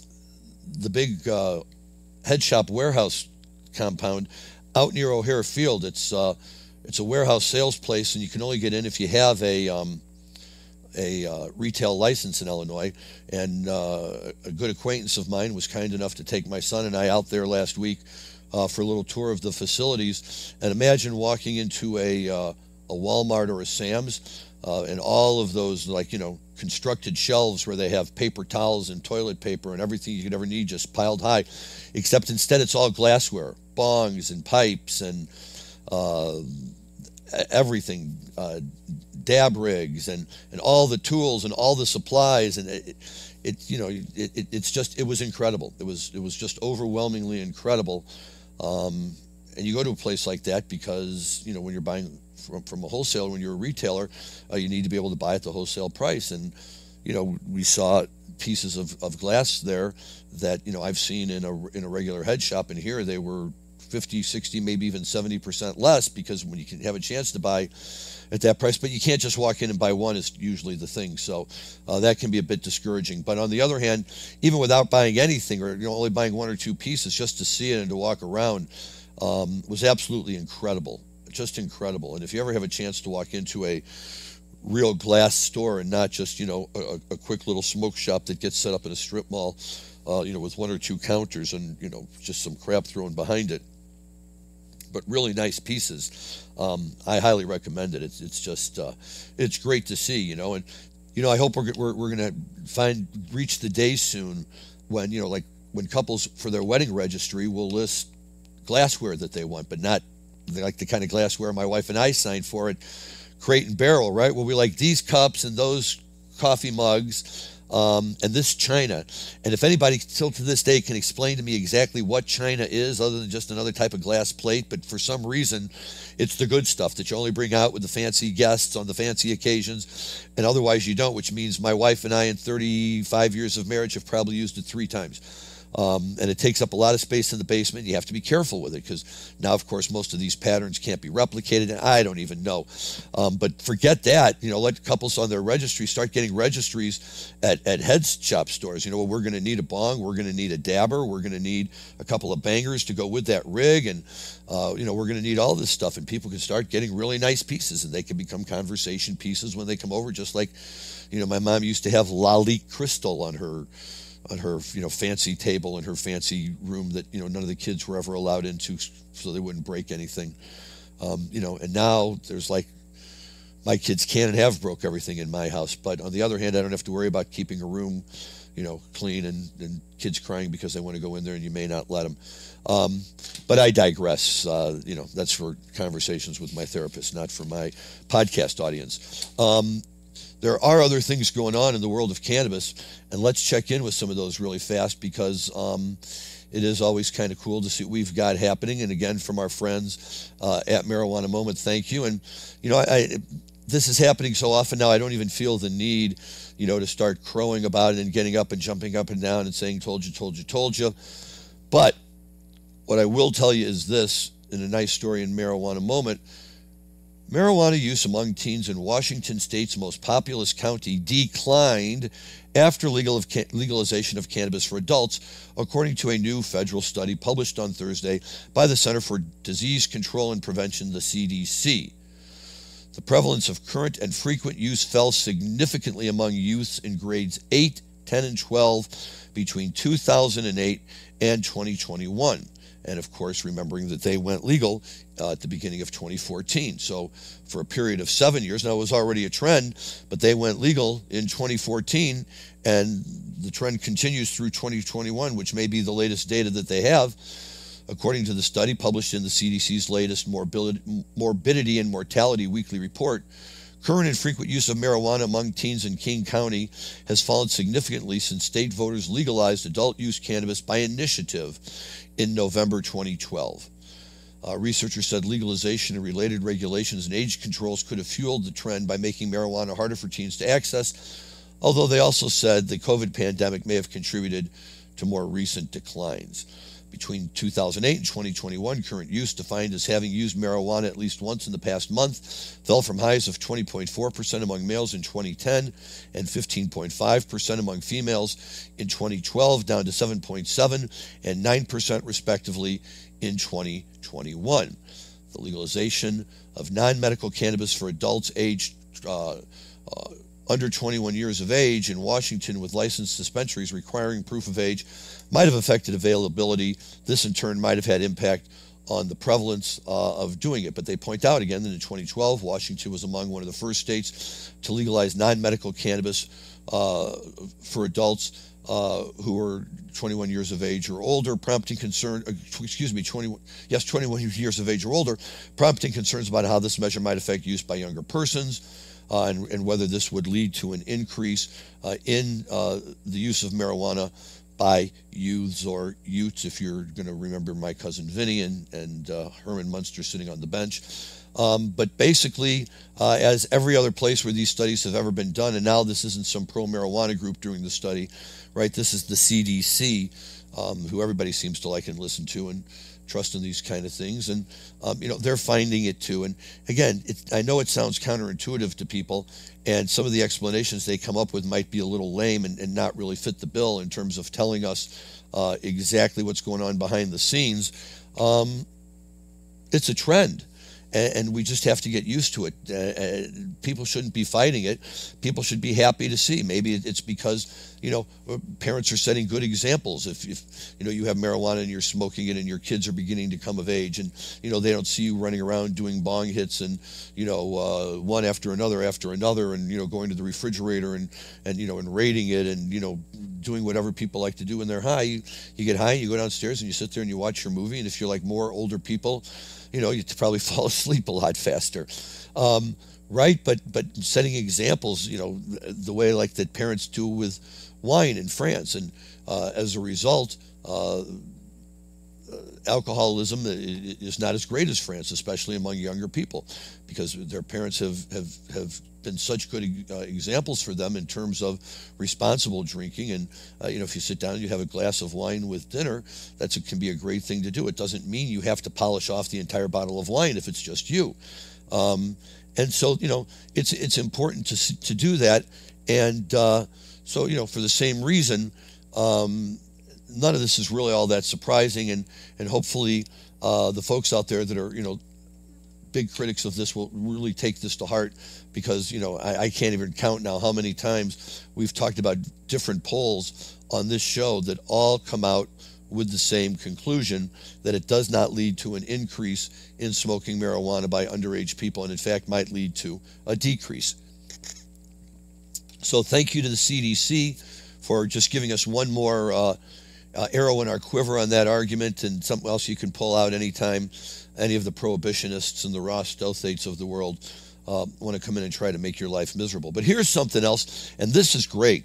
the big uh, head shop warehouse compound out near O'Hare Field. It's uh, it's a warehouse sales place, and you can only get in if you have a um, a uh, retail license in Illinois. And uh, a good acquaintance of mine was kind enough to take my son and I out there last week uh, for a little tour of the facilities. And imagine walking into a uh, a Walmart or a Sam's uh, and all of those, like, you know, constructed shelves where they have paper towels and toilet paper and everything you could ever need just piled high, except instead it's all glassware, bongs and pipes and uh, everything, uh, dab rigs and, and all the tools and all the supplies. And it, it you know, it, it, it's just, it was incredible. It was, it was just overwhelmingly incredible. Um, and you go to a place like that because, you know, when you're buying from, from a wholesaler, when you're a retailer, uh, you need to be able to buy at the wholesale price. And, you know, we saw pieces of, of glass there that, you know, I've seen in a, in a regular head shop, and here they were fifty, sixty, maybe even seventy percent less, because when you can have a chance to buy at that price, but you can't just walk in and buy one is usually the thing. So uh, that can be a bit discouraging. But on the other hand, even without buying anything, or you know, only buying one or two pieces, just to see it and to walk around um, was absolutely incredible. Just incredible. And if you ever have a chance to walk into a real glass store and not just, you know, a, a quick little smoke shop that gets set up in a strip mall, uh, you know, with one or two counters and, you know, just some crap thrown behind it, but really nice pieces, um, I highly recommend it. It's it's just, uh, it's great to see, you know, and, you know, I hope we're, we're, we're going to find, reach the day soon when, you know, like when couples for their wedding registry will list glassware that they want, but not like the kind of glassware my wife and I signed for it, Crate and Barrel, right? Well, we like these cups and those coffee mugs um, and this china. And if anybody still to this day can explain to me exactly what china is other than just another type of glass plate, but for some reason it's the good stuff that you only bring out with the fancy guests on the fancy occasions, and otherwise you don't, which means my wife and I in thirty-five years of marriage have probably used it three times. Um, and it takes up a lot of space in the basement. You have to be careful with it because now, of course, most of these patterns can't be replicated, and I don't even know. Um, but forget that. You know, let couples on their registry start getting registries at, at head shop stores. You know, we're going to need a bong, we're going to need a dabber, we're going to need a couple of bangers to go with that rig, and uh, you know, we're going to need all this stuff. And people can start getting really nice pieces, and they can become conversation pieces when they come over. Just like, you know, my mom used to have Lalique crystal on her. on her, you know, fancy table in her fancy room that, you know, none of the kids were ever allowed into so they wouldn't break anything. Um, you know, and now there's like, my kids can and have broke everything in my house. But on the other hand, I don't have to worry about keeping a room, you know, clean and, and kids crying because they want to go in there and you may not let them. Um, but I digress. Uh, you know, that's for conversations with my therapist, not for my podcast audience. Um, There are other things going on in the world of cannabis, and let's check in with some of those really fast because um, it is always kind of cool to see what we've got happening. And again, from our friends uh, at Marijuana Moment, thank you. And, you know, I, I, this is happening so often now, I don't even feel the need, you know, to start crowing about it and getting up and jumping up and down and saying, told you, told you, told you. But what I will tell you is this, in a nice story in Marijuana Moment, marijuana use among teens in Washington state's most populous county declined after legal of legalization of cannabis for adults, according to a new federal study published on Thursday by the Center for Disease Control and Prevention, the C D C. The prevalence of current and frequent use fell significantly among youths in grades eight, ten, and twelve between two thousand eight and twenty twenty-one. And of course, remembering that they went legal uh, at the beginning of twenty fourteen. So for a period of seven years, now it was already a trend, but they went legal in twenty fourteen, and the trend continues through twenty twenty-one, which may be the latest data that they have. According to the study published in the C D C's latest Morbidity and Mortality Weekly Report, current and frequent use of marijuana among teens in King County has fallen significantly since state voters legalized adult use cannabis by initiative in November twenty twelve. Uh, researchers said legalization and related regulations and age controls could have fueled the trend by making marijuana harder for teens to access, although they also said the COVID pandemic may have contributed to more recent declines. Between two thousand eight and twenty twenty-one, current use, defined as having used marijuana at least once in the past month, fell from highs of twenty point four percent among males in twenty ten and fifteen point five percent among females in twenty twelve, down to seven point seven and nine percent respectively in twenty twenty-one. The legalization of non-medical cannabis for adults aged uh, uh, under twenty-one years of age in Washington with licensed dispensaries requiring proof of age might have affected availability. This in turn might have had impact on the prevalence uh, of doing it. But they point out again that in twenty twelve, Washington was among one of the first states to legalize non-medical cannabis uh, for adults uh, who were twenty-one years of age or older, prompting concern, uh, excuse me, twenty, yes, twenty-one years of age or older, prompting concerns about how this measure might affect use by younger persons. Uh, and, and whether this would lead to an increase uh, in uh, the use of marijuana by youths or youths, if you're going to remember my cousin Vinny and, and uh, Herman Munster sitting on the bench. Um, but basically, uh, as every other place where these studies have ever been done, and now this isn't some pro-marijuana group doing the study, right? This is the C D C, um, who everybody seems to like and listen to. And trust in these kind of things. And, um, you know, they're finding it too. And again, it, I know it sounds counterintuitive to people, and some of the explanations they come up with might be a little lame and, and not really fit the bill in terms of telling us uh, exactly what's going on behind the scenes. Um, it's a trend. And we just have to get used to it. Uh, people shouldn't be fighting it. People should be happy to see. Maybe it's because, you know, parents are setting good examples. If, if you know, you have marijuana and you're smoking it and your kids are beginning to come of age, and, you know, they don't see you running around doing bong hits and, you know, uh, one after another after another, and, you know, going to the refrigerator and, and, you know, and raiding it and, you know, doing whatever people like to do when they're high. You, you get high, you go downstairs and you sit there and you watch your movie. And if you're like more older people, you know, you probably fall asleep a lot faster, um, right? But but setting examples, you know, the way like that parents do with wine in France, and uh, as a result, uh, alcoholism is not as great as France, especially among younger people, because their parents have have have been such good uh, examples for them in terms of responsible drinking. And uh, you know, if you sit down and you have a glass of wine with dinner, that's a, can be a great thing to do. It doesn't mean you have to polish off the entire bottle of wine if it's just you. Um, and so, you know, it's it's important to to do that. And uh, so, you know, for the same reason, um, none of this is really all that surprising. And and hopefully, uh, the folks out there that are, you know, big critics of this will really take this to heart, because, you know, I, I can't even count now how many times we've talked about different polls on this show that all come out with the same conclusion, that it does not lead to an increase in smoking marijuana by underage people, and in fact might lead to a decrease. So thank you to the C D C for just giving us one more uh, uh, arrow in our quiver on that argument, and something else you can pull out anytime any of the prohibitionists and the Ross Douthates of the world uh, want to come in and try to make your life miserable. But here's something else, and this is great.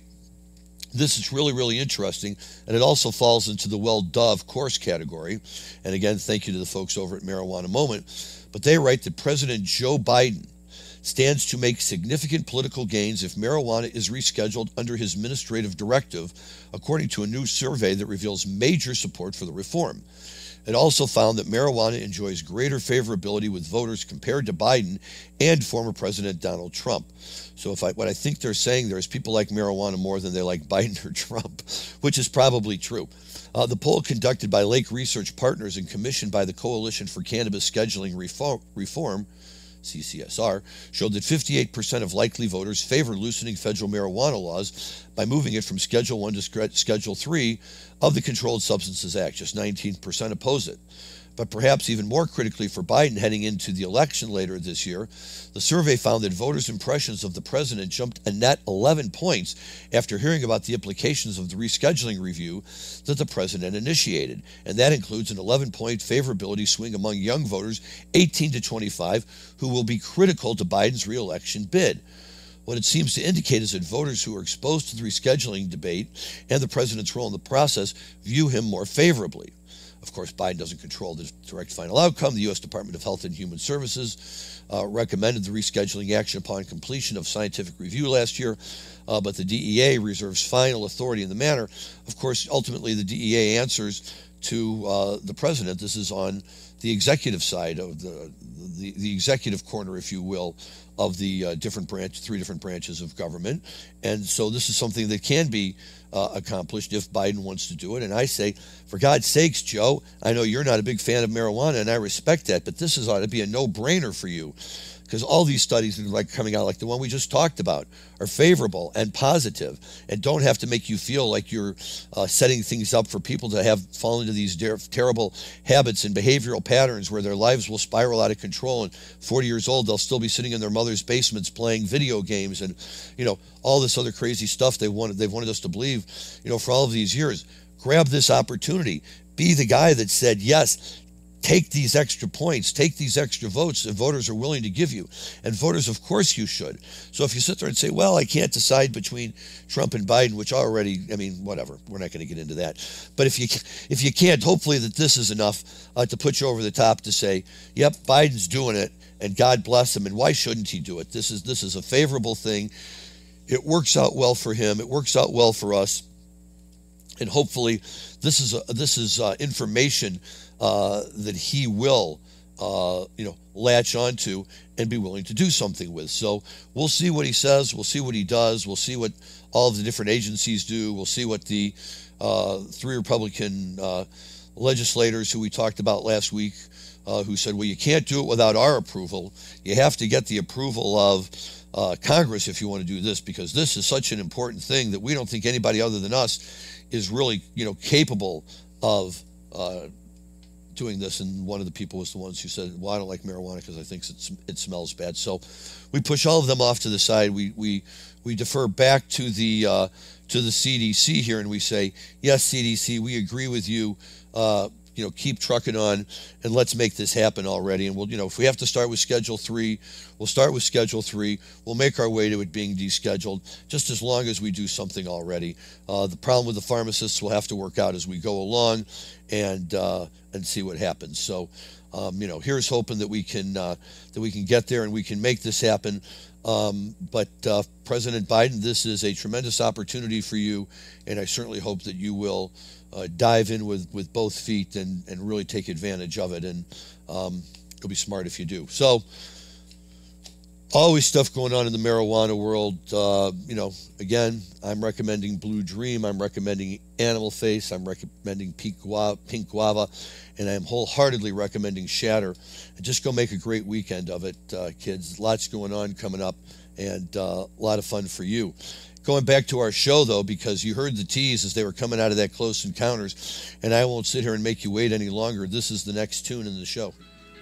This is really, really interesting, and it also falls into the well, duh, of course category. And again, thank you to the folks over at Marijuana Moment. But they write that President Joe Biden stands to make significant political gains if marijuana is rescheduled under his administrative directive, according to a new survey that reveals major support for the reform. It also found that marijuana enjoys greater favorability with voters compared to Biden and former President Donald Trump. So if I, what I think they're saying there is people like marijuana more than they like Biden or Trump, which is probably true. Uh, the poll conducted by Lake Research Partners and commissioned by the Coalition for Cannabis Scheduling Reform, Reform C C S R, showed that fifty-eight percent of likely voters favor loosening federal marijuana laws by moving it from Schedule one to Schedule three of the Controlled Substances Act. Just nineteen percent oppose it. But perhaps even more critically for Biden heading into the election later this year, the survey found that voters' impressions of the president jumped a net eleven points after hearing about the implications of the rescheduling review that the president initiated. And that includes an eleven-point favorability swing among young voters eighteen to twenty-five who will be critical to Biden's reelection bid. What it seems to indicate is that voters who are exposed to the rescheduling debate and the president's role in the process view him more favorably. Of course, Biden doesn't control the direct final outcome. The U S Department of Health and Human Services uh, recommended the rescheduling action upon completion of scientific review last year, uh, but the D E A reserves final authority in the matter. Of course, ultimately, the D E A answers to uh, the president. This is on the executive side of the, the, the executive corner, if you will, of the uh, different branch, three different branches of government. And so this is something that can be uh, accomplished if Biden wants to do it. And I say, for God's sakes, Joe, I know you're not a big fan of marijuana, and I respect that, but this is ought to be a no-brainer for you, because all these studies that are like coming out, like the one we just talked about, are favorable and positive and don't have to make you feel like you're uh, setting things up for people to have fall into these ter- terrible habits and behavioral patterns where their lives will spiral out of control, and forty years old they'll still be sitting in their mother's basements playing video games and, you know, all this other crazy stuff they wanted they've wanted us to believe, you know, for all of these years. Grab this opportunity. Be the guy that said, yes, take these extra points, take these extra votes that voters are willing to give you. And voters, of course, you should. So if you sit there and say, well, I can't decide between Trump and Biden, which already, I mean, whatever, we're not going to get into that. But if you if you can't, hopefully that this is enough uh, to put you over the top to say, yep, Biden's doing it, and God bless him, and why shouldn't he do it? This is this is a favorable thing. It works out well for him. It works out well for us. and hopefully this is a, this is uh, information uh, that he will uh, you know latch onto and be willing to do something with. So we'll see what he says. We'll see what he does. We'll see what all of the different agencies do. We'll see what the uh, three Republican uh, legislators who we talked about last week, uh, who said, well, you can't do it without our approval. You have to get the approval of uh, Congress if you want to do this, because this is such an important thing that we don't think anybody other than us is really, you know, capable of uh, doing this. And one of the people was the ones who said, well, I don't like marijuana because I think it's, it smells bad. So we push all of them off to the side. We we we defer back to the uh, to the C D C here, and we say, yes, C D C, we agree with you. Uh, you know, keep trucking on, and let's make this happen already. And we'll, you know, if we have to start with Schedule Three, we'll start with Schedule Three. We'll make our way to it being descheduled, just as long as we do something already. Uh, the problem with the pharmacists will have to work out as we go along, and uh, and see what happens. So, um, you know, here's hoping that we can uh, that we can get there and we can make this happen. Um, but uh, President Biden, this is a tremendous opportunity for you, and I certainly hope that you will uh, dive in with, with both feet and, and really take advantage of it. And um, you'll be smart if you do. So, always stuff going on in the marijuana world. Uh, you know, again, I'm recommending Blue Dream. I'm recommending Animal Face. I'm recommending Pink Guava, Pink Guava, and I'm wholeheartedly recommending Shatter. And just go make a great weekend of it, uh, kids. Lots going on coming up, and uh, a lot of fun for you. Going back to our show, though, because you heard the tease as they were coming out of that Close Encounters, and I won't sit here and make you wait any longer. This is the next tune in the show.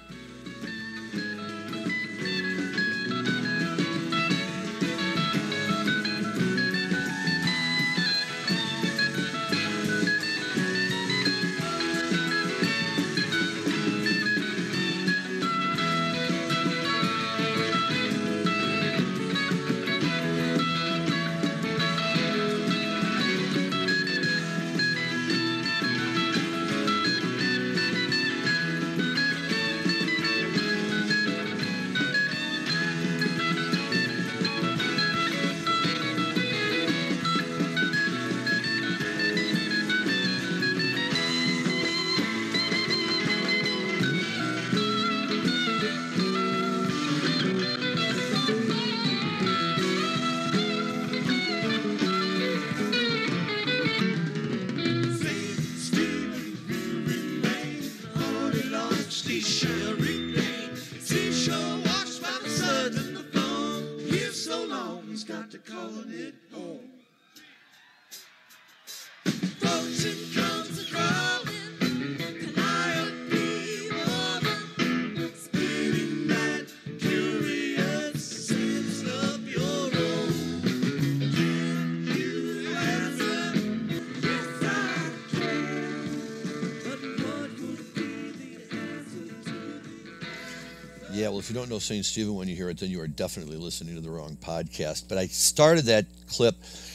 Yeah, well, if you don't know Saint Stephen when you hear it, then you are definitely listening to the wrong podcast. But I started that clip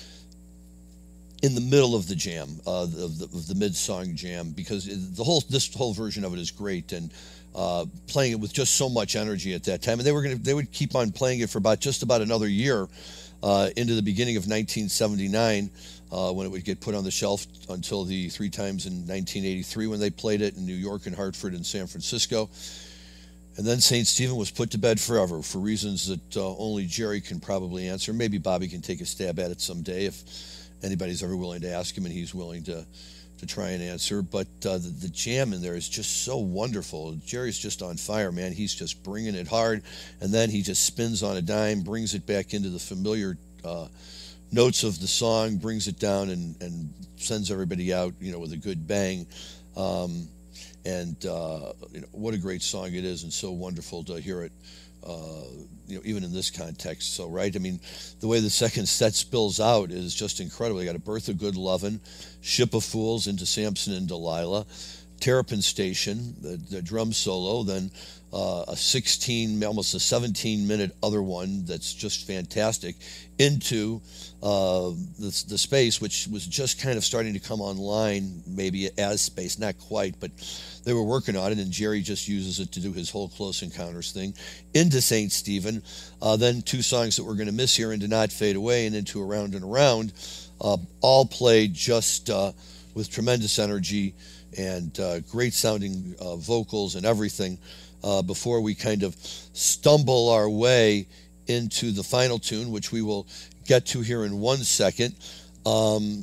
in the middle of the jam, uh, of the, of the mid-song jam, because the whole this whole version of it is great, and uh, playing it with just so much energy at that time. And they were gonna they would keep on playing it for about just about another year, uh, into the beginning of nineteen seventy-nine, uh, when it would get put on the shelf, until the three times in nineteen eighty-three when they played it in New York and Hartford and San Francisco. And then Saint Stephen was put to bed forever for reasons that uh, only Jerry can probably answer. Maybe Bobby can take a stab at it someday if anybody's ever willing to ask him, and he's willing to, to try and answer. But uh, the, the jam in there is just so wonderful. Jerry's just on fire, man. He's just bringing it hard, and then he just spins on a dime, brings it back into the familiar uh, notes of the song, brings it down, and, and sends everybody out, you know, with a good bang. Um, And uh, you know, what a great song it is, and so wonderful to hear it, uh, you know, even in this context. So, right, I mean, the way the second set spills out is just incredible. You got a Bertha Good Lovin', Ship of Fools into Samson and Delilah, Terrapin Station, the, the drum solo, then uh, a sixteen, almost a seventeen minute other one that's just fantastic, into uh, the, the space, which was just kind of starting to come online, maybe as space, not quite, but they were working on it, and Jerry just uses it to do his whole Close Encounters thing, into Saint Stephen, uh, then two songs that we're going to miss here, into Not Fade Away and into Around and Around, uh, all played just uh, with tremendous energy and uh, great sounding uh, vocals and everything, uh, before we kind of stumble our way into the final tune, which we will get to here in one second. Um,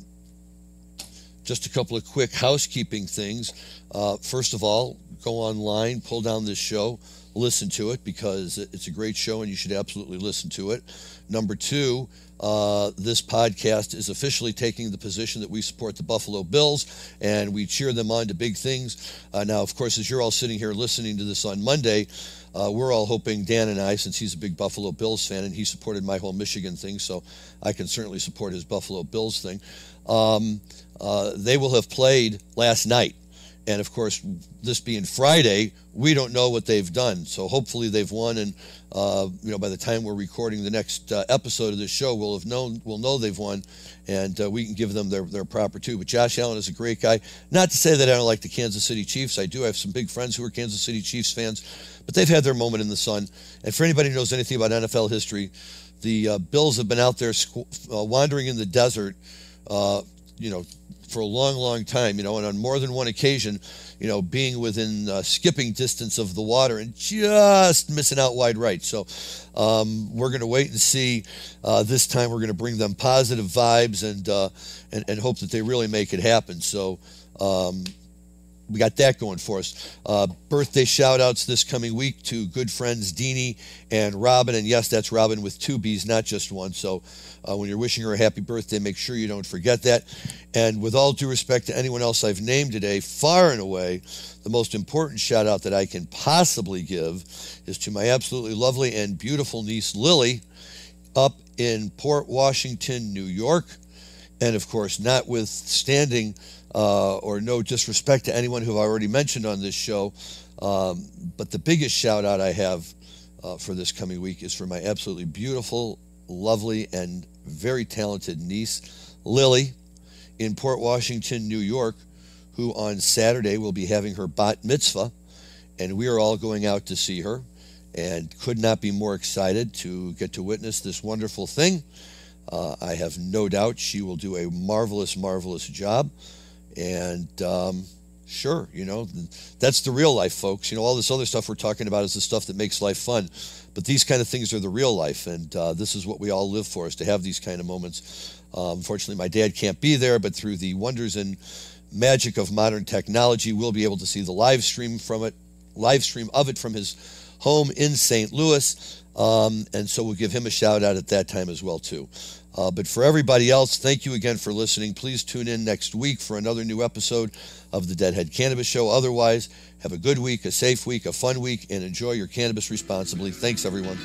just a couple of quick housekeeping things. Uh, first of all, go online, pull down this show, listen to it, because it's a great show and you should absolutely listen to it. Number two, uh, this podcast is officially taking the position that we support the Buffalo Bills and we cheer them on to big things. Uh, now, of course, as you're all sitting here listening to this on Monday, uh, we're all hoping, Dan and I, since he's a big Buffalo Bills fan and he supported my whole Michigan thing, so I can certainly support his Buffalo Bills thing. Um, uh, they will have played last night. And, of course, this being Friday, we don't know what they've done. So hopefully they've won. And, uh, you know, by the time we're recording the next uh, episode of this show, we'll have known, we'll know they've won. And uh, we can give them their, their proper too. But Josh Allen is a great guy. Not to say that I don't like the Kansas City Chiefs. I do have some big friends who are Kansas City Chiefs fans. But they've had their moment in the sun. And for anybody who knows anything about N F L history, the uh, Bills have been out there squ- uh, wandering in the desert, uh, you know, for a long, long time, you know, and on more than one occasion, you know, being within uh, skipping distance of the water and just missing out wide right. So um, we're going to wait and see. Uh, this time we're going to bring them positive vibes and, uh, and and hope that they really make it happen. So um, we got that going for us. Uh, birthday shout-outs this coming week to good friends Deanie and Robin. And yes, that's Robin with two B's, not just one. So uh, when you're wishing her a happy birthday, make sure you don't forget that. And with all due respect to anyone else I've named today, far and away, the most important shout-out that I can possibly give is to my absolutely lovely and beautiful niece, Lily, up in Port Washington, New York. And, of course, notwithstanding uh, or no disrespect to anyone who I've already mentioned on this show, um, but the biggest shout-out I have uh, for this coming week is for my absolutely beautiful, lovely, and very talented niece, Lily, in Port Washington, New York, who on Saturday will be having her bat mitzvah, and we are all going out to see her, and could not be more excited to get to witness this wonderful thing. Uh, I have no doubt she will do a marvelous, marvelous job. And um, sure, you know, that's the real life, folks. You know, all this other stuff we're talking about is the stuff that makes life fun. But these kind of things are the real life. And uh, this is what we all live for, is to have these kind of moments. Um, unfortunately, my dad can't be there, but through the wonders and magic of modern technology, we'll be able to see the live stream from it, live stream of it from his home in Saint Louis. Um, and so we'll give him a shout out at that time as well, too. Uh, but for everybody else, thank you again for listening. Please tune in next week for another new episode of the Deadhead Cannabis Show. Otherwise, have a good week, a safe week, a fun week, and enjoy your cannabis responsibly. Thanks, everyone.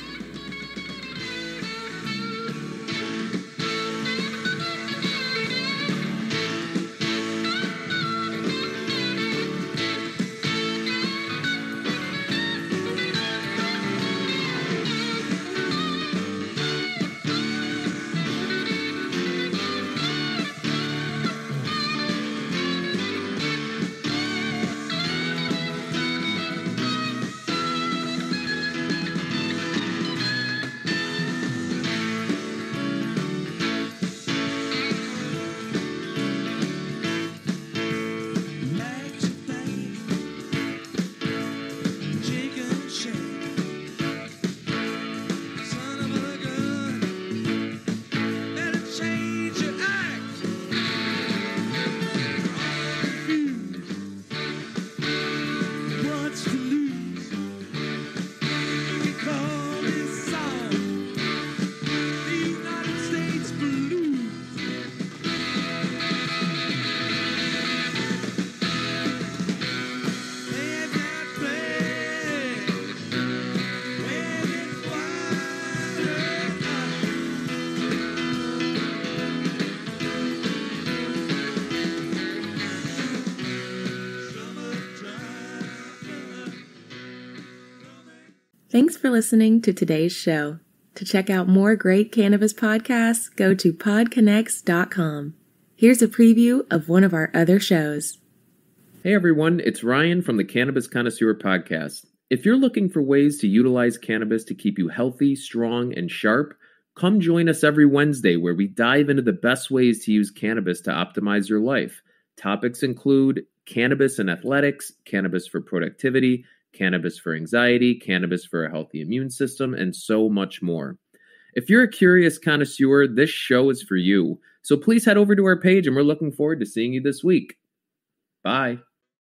Thanks for listening to today's show. To check out more great cannabis podcasts, go to pod connects dot com. Here's a preview of one of our other shows. Hey everyone, it's Ryan from the Cannabis Connoisseur Podcast. If you're looking for ways to utilize cannabis to keep you healthy, strong, and sharp, come join us every Wednesday where we dive into the best ways to use cannabis to optimize your life. Topics include cannabis and athletics, cannabis for productivity, cannabis for anxiety, cannabis for a healthy immune system, and so much more. If you're a curious connoisseur, this show is for you. So please head over to our page and we're looking forward to seeing you this week. Bye.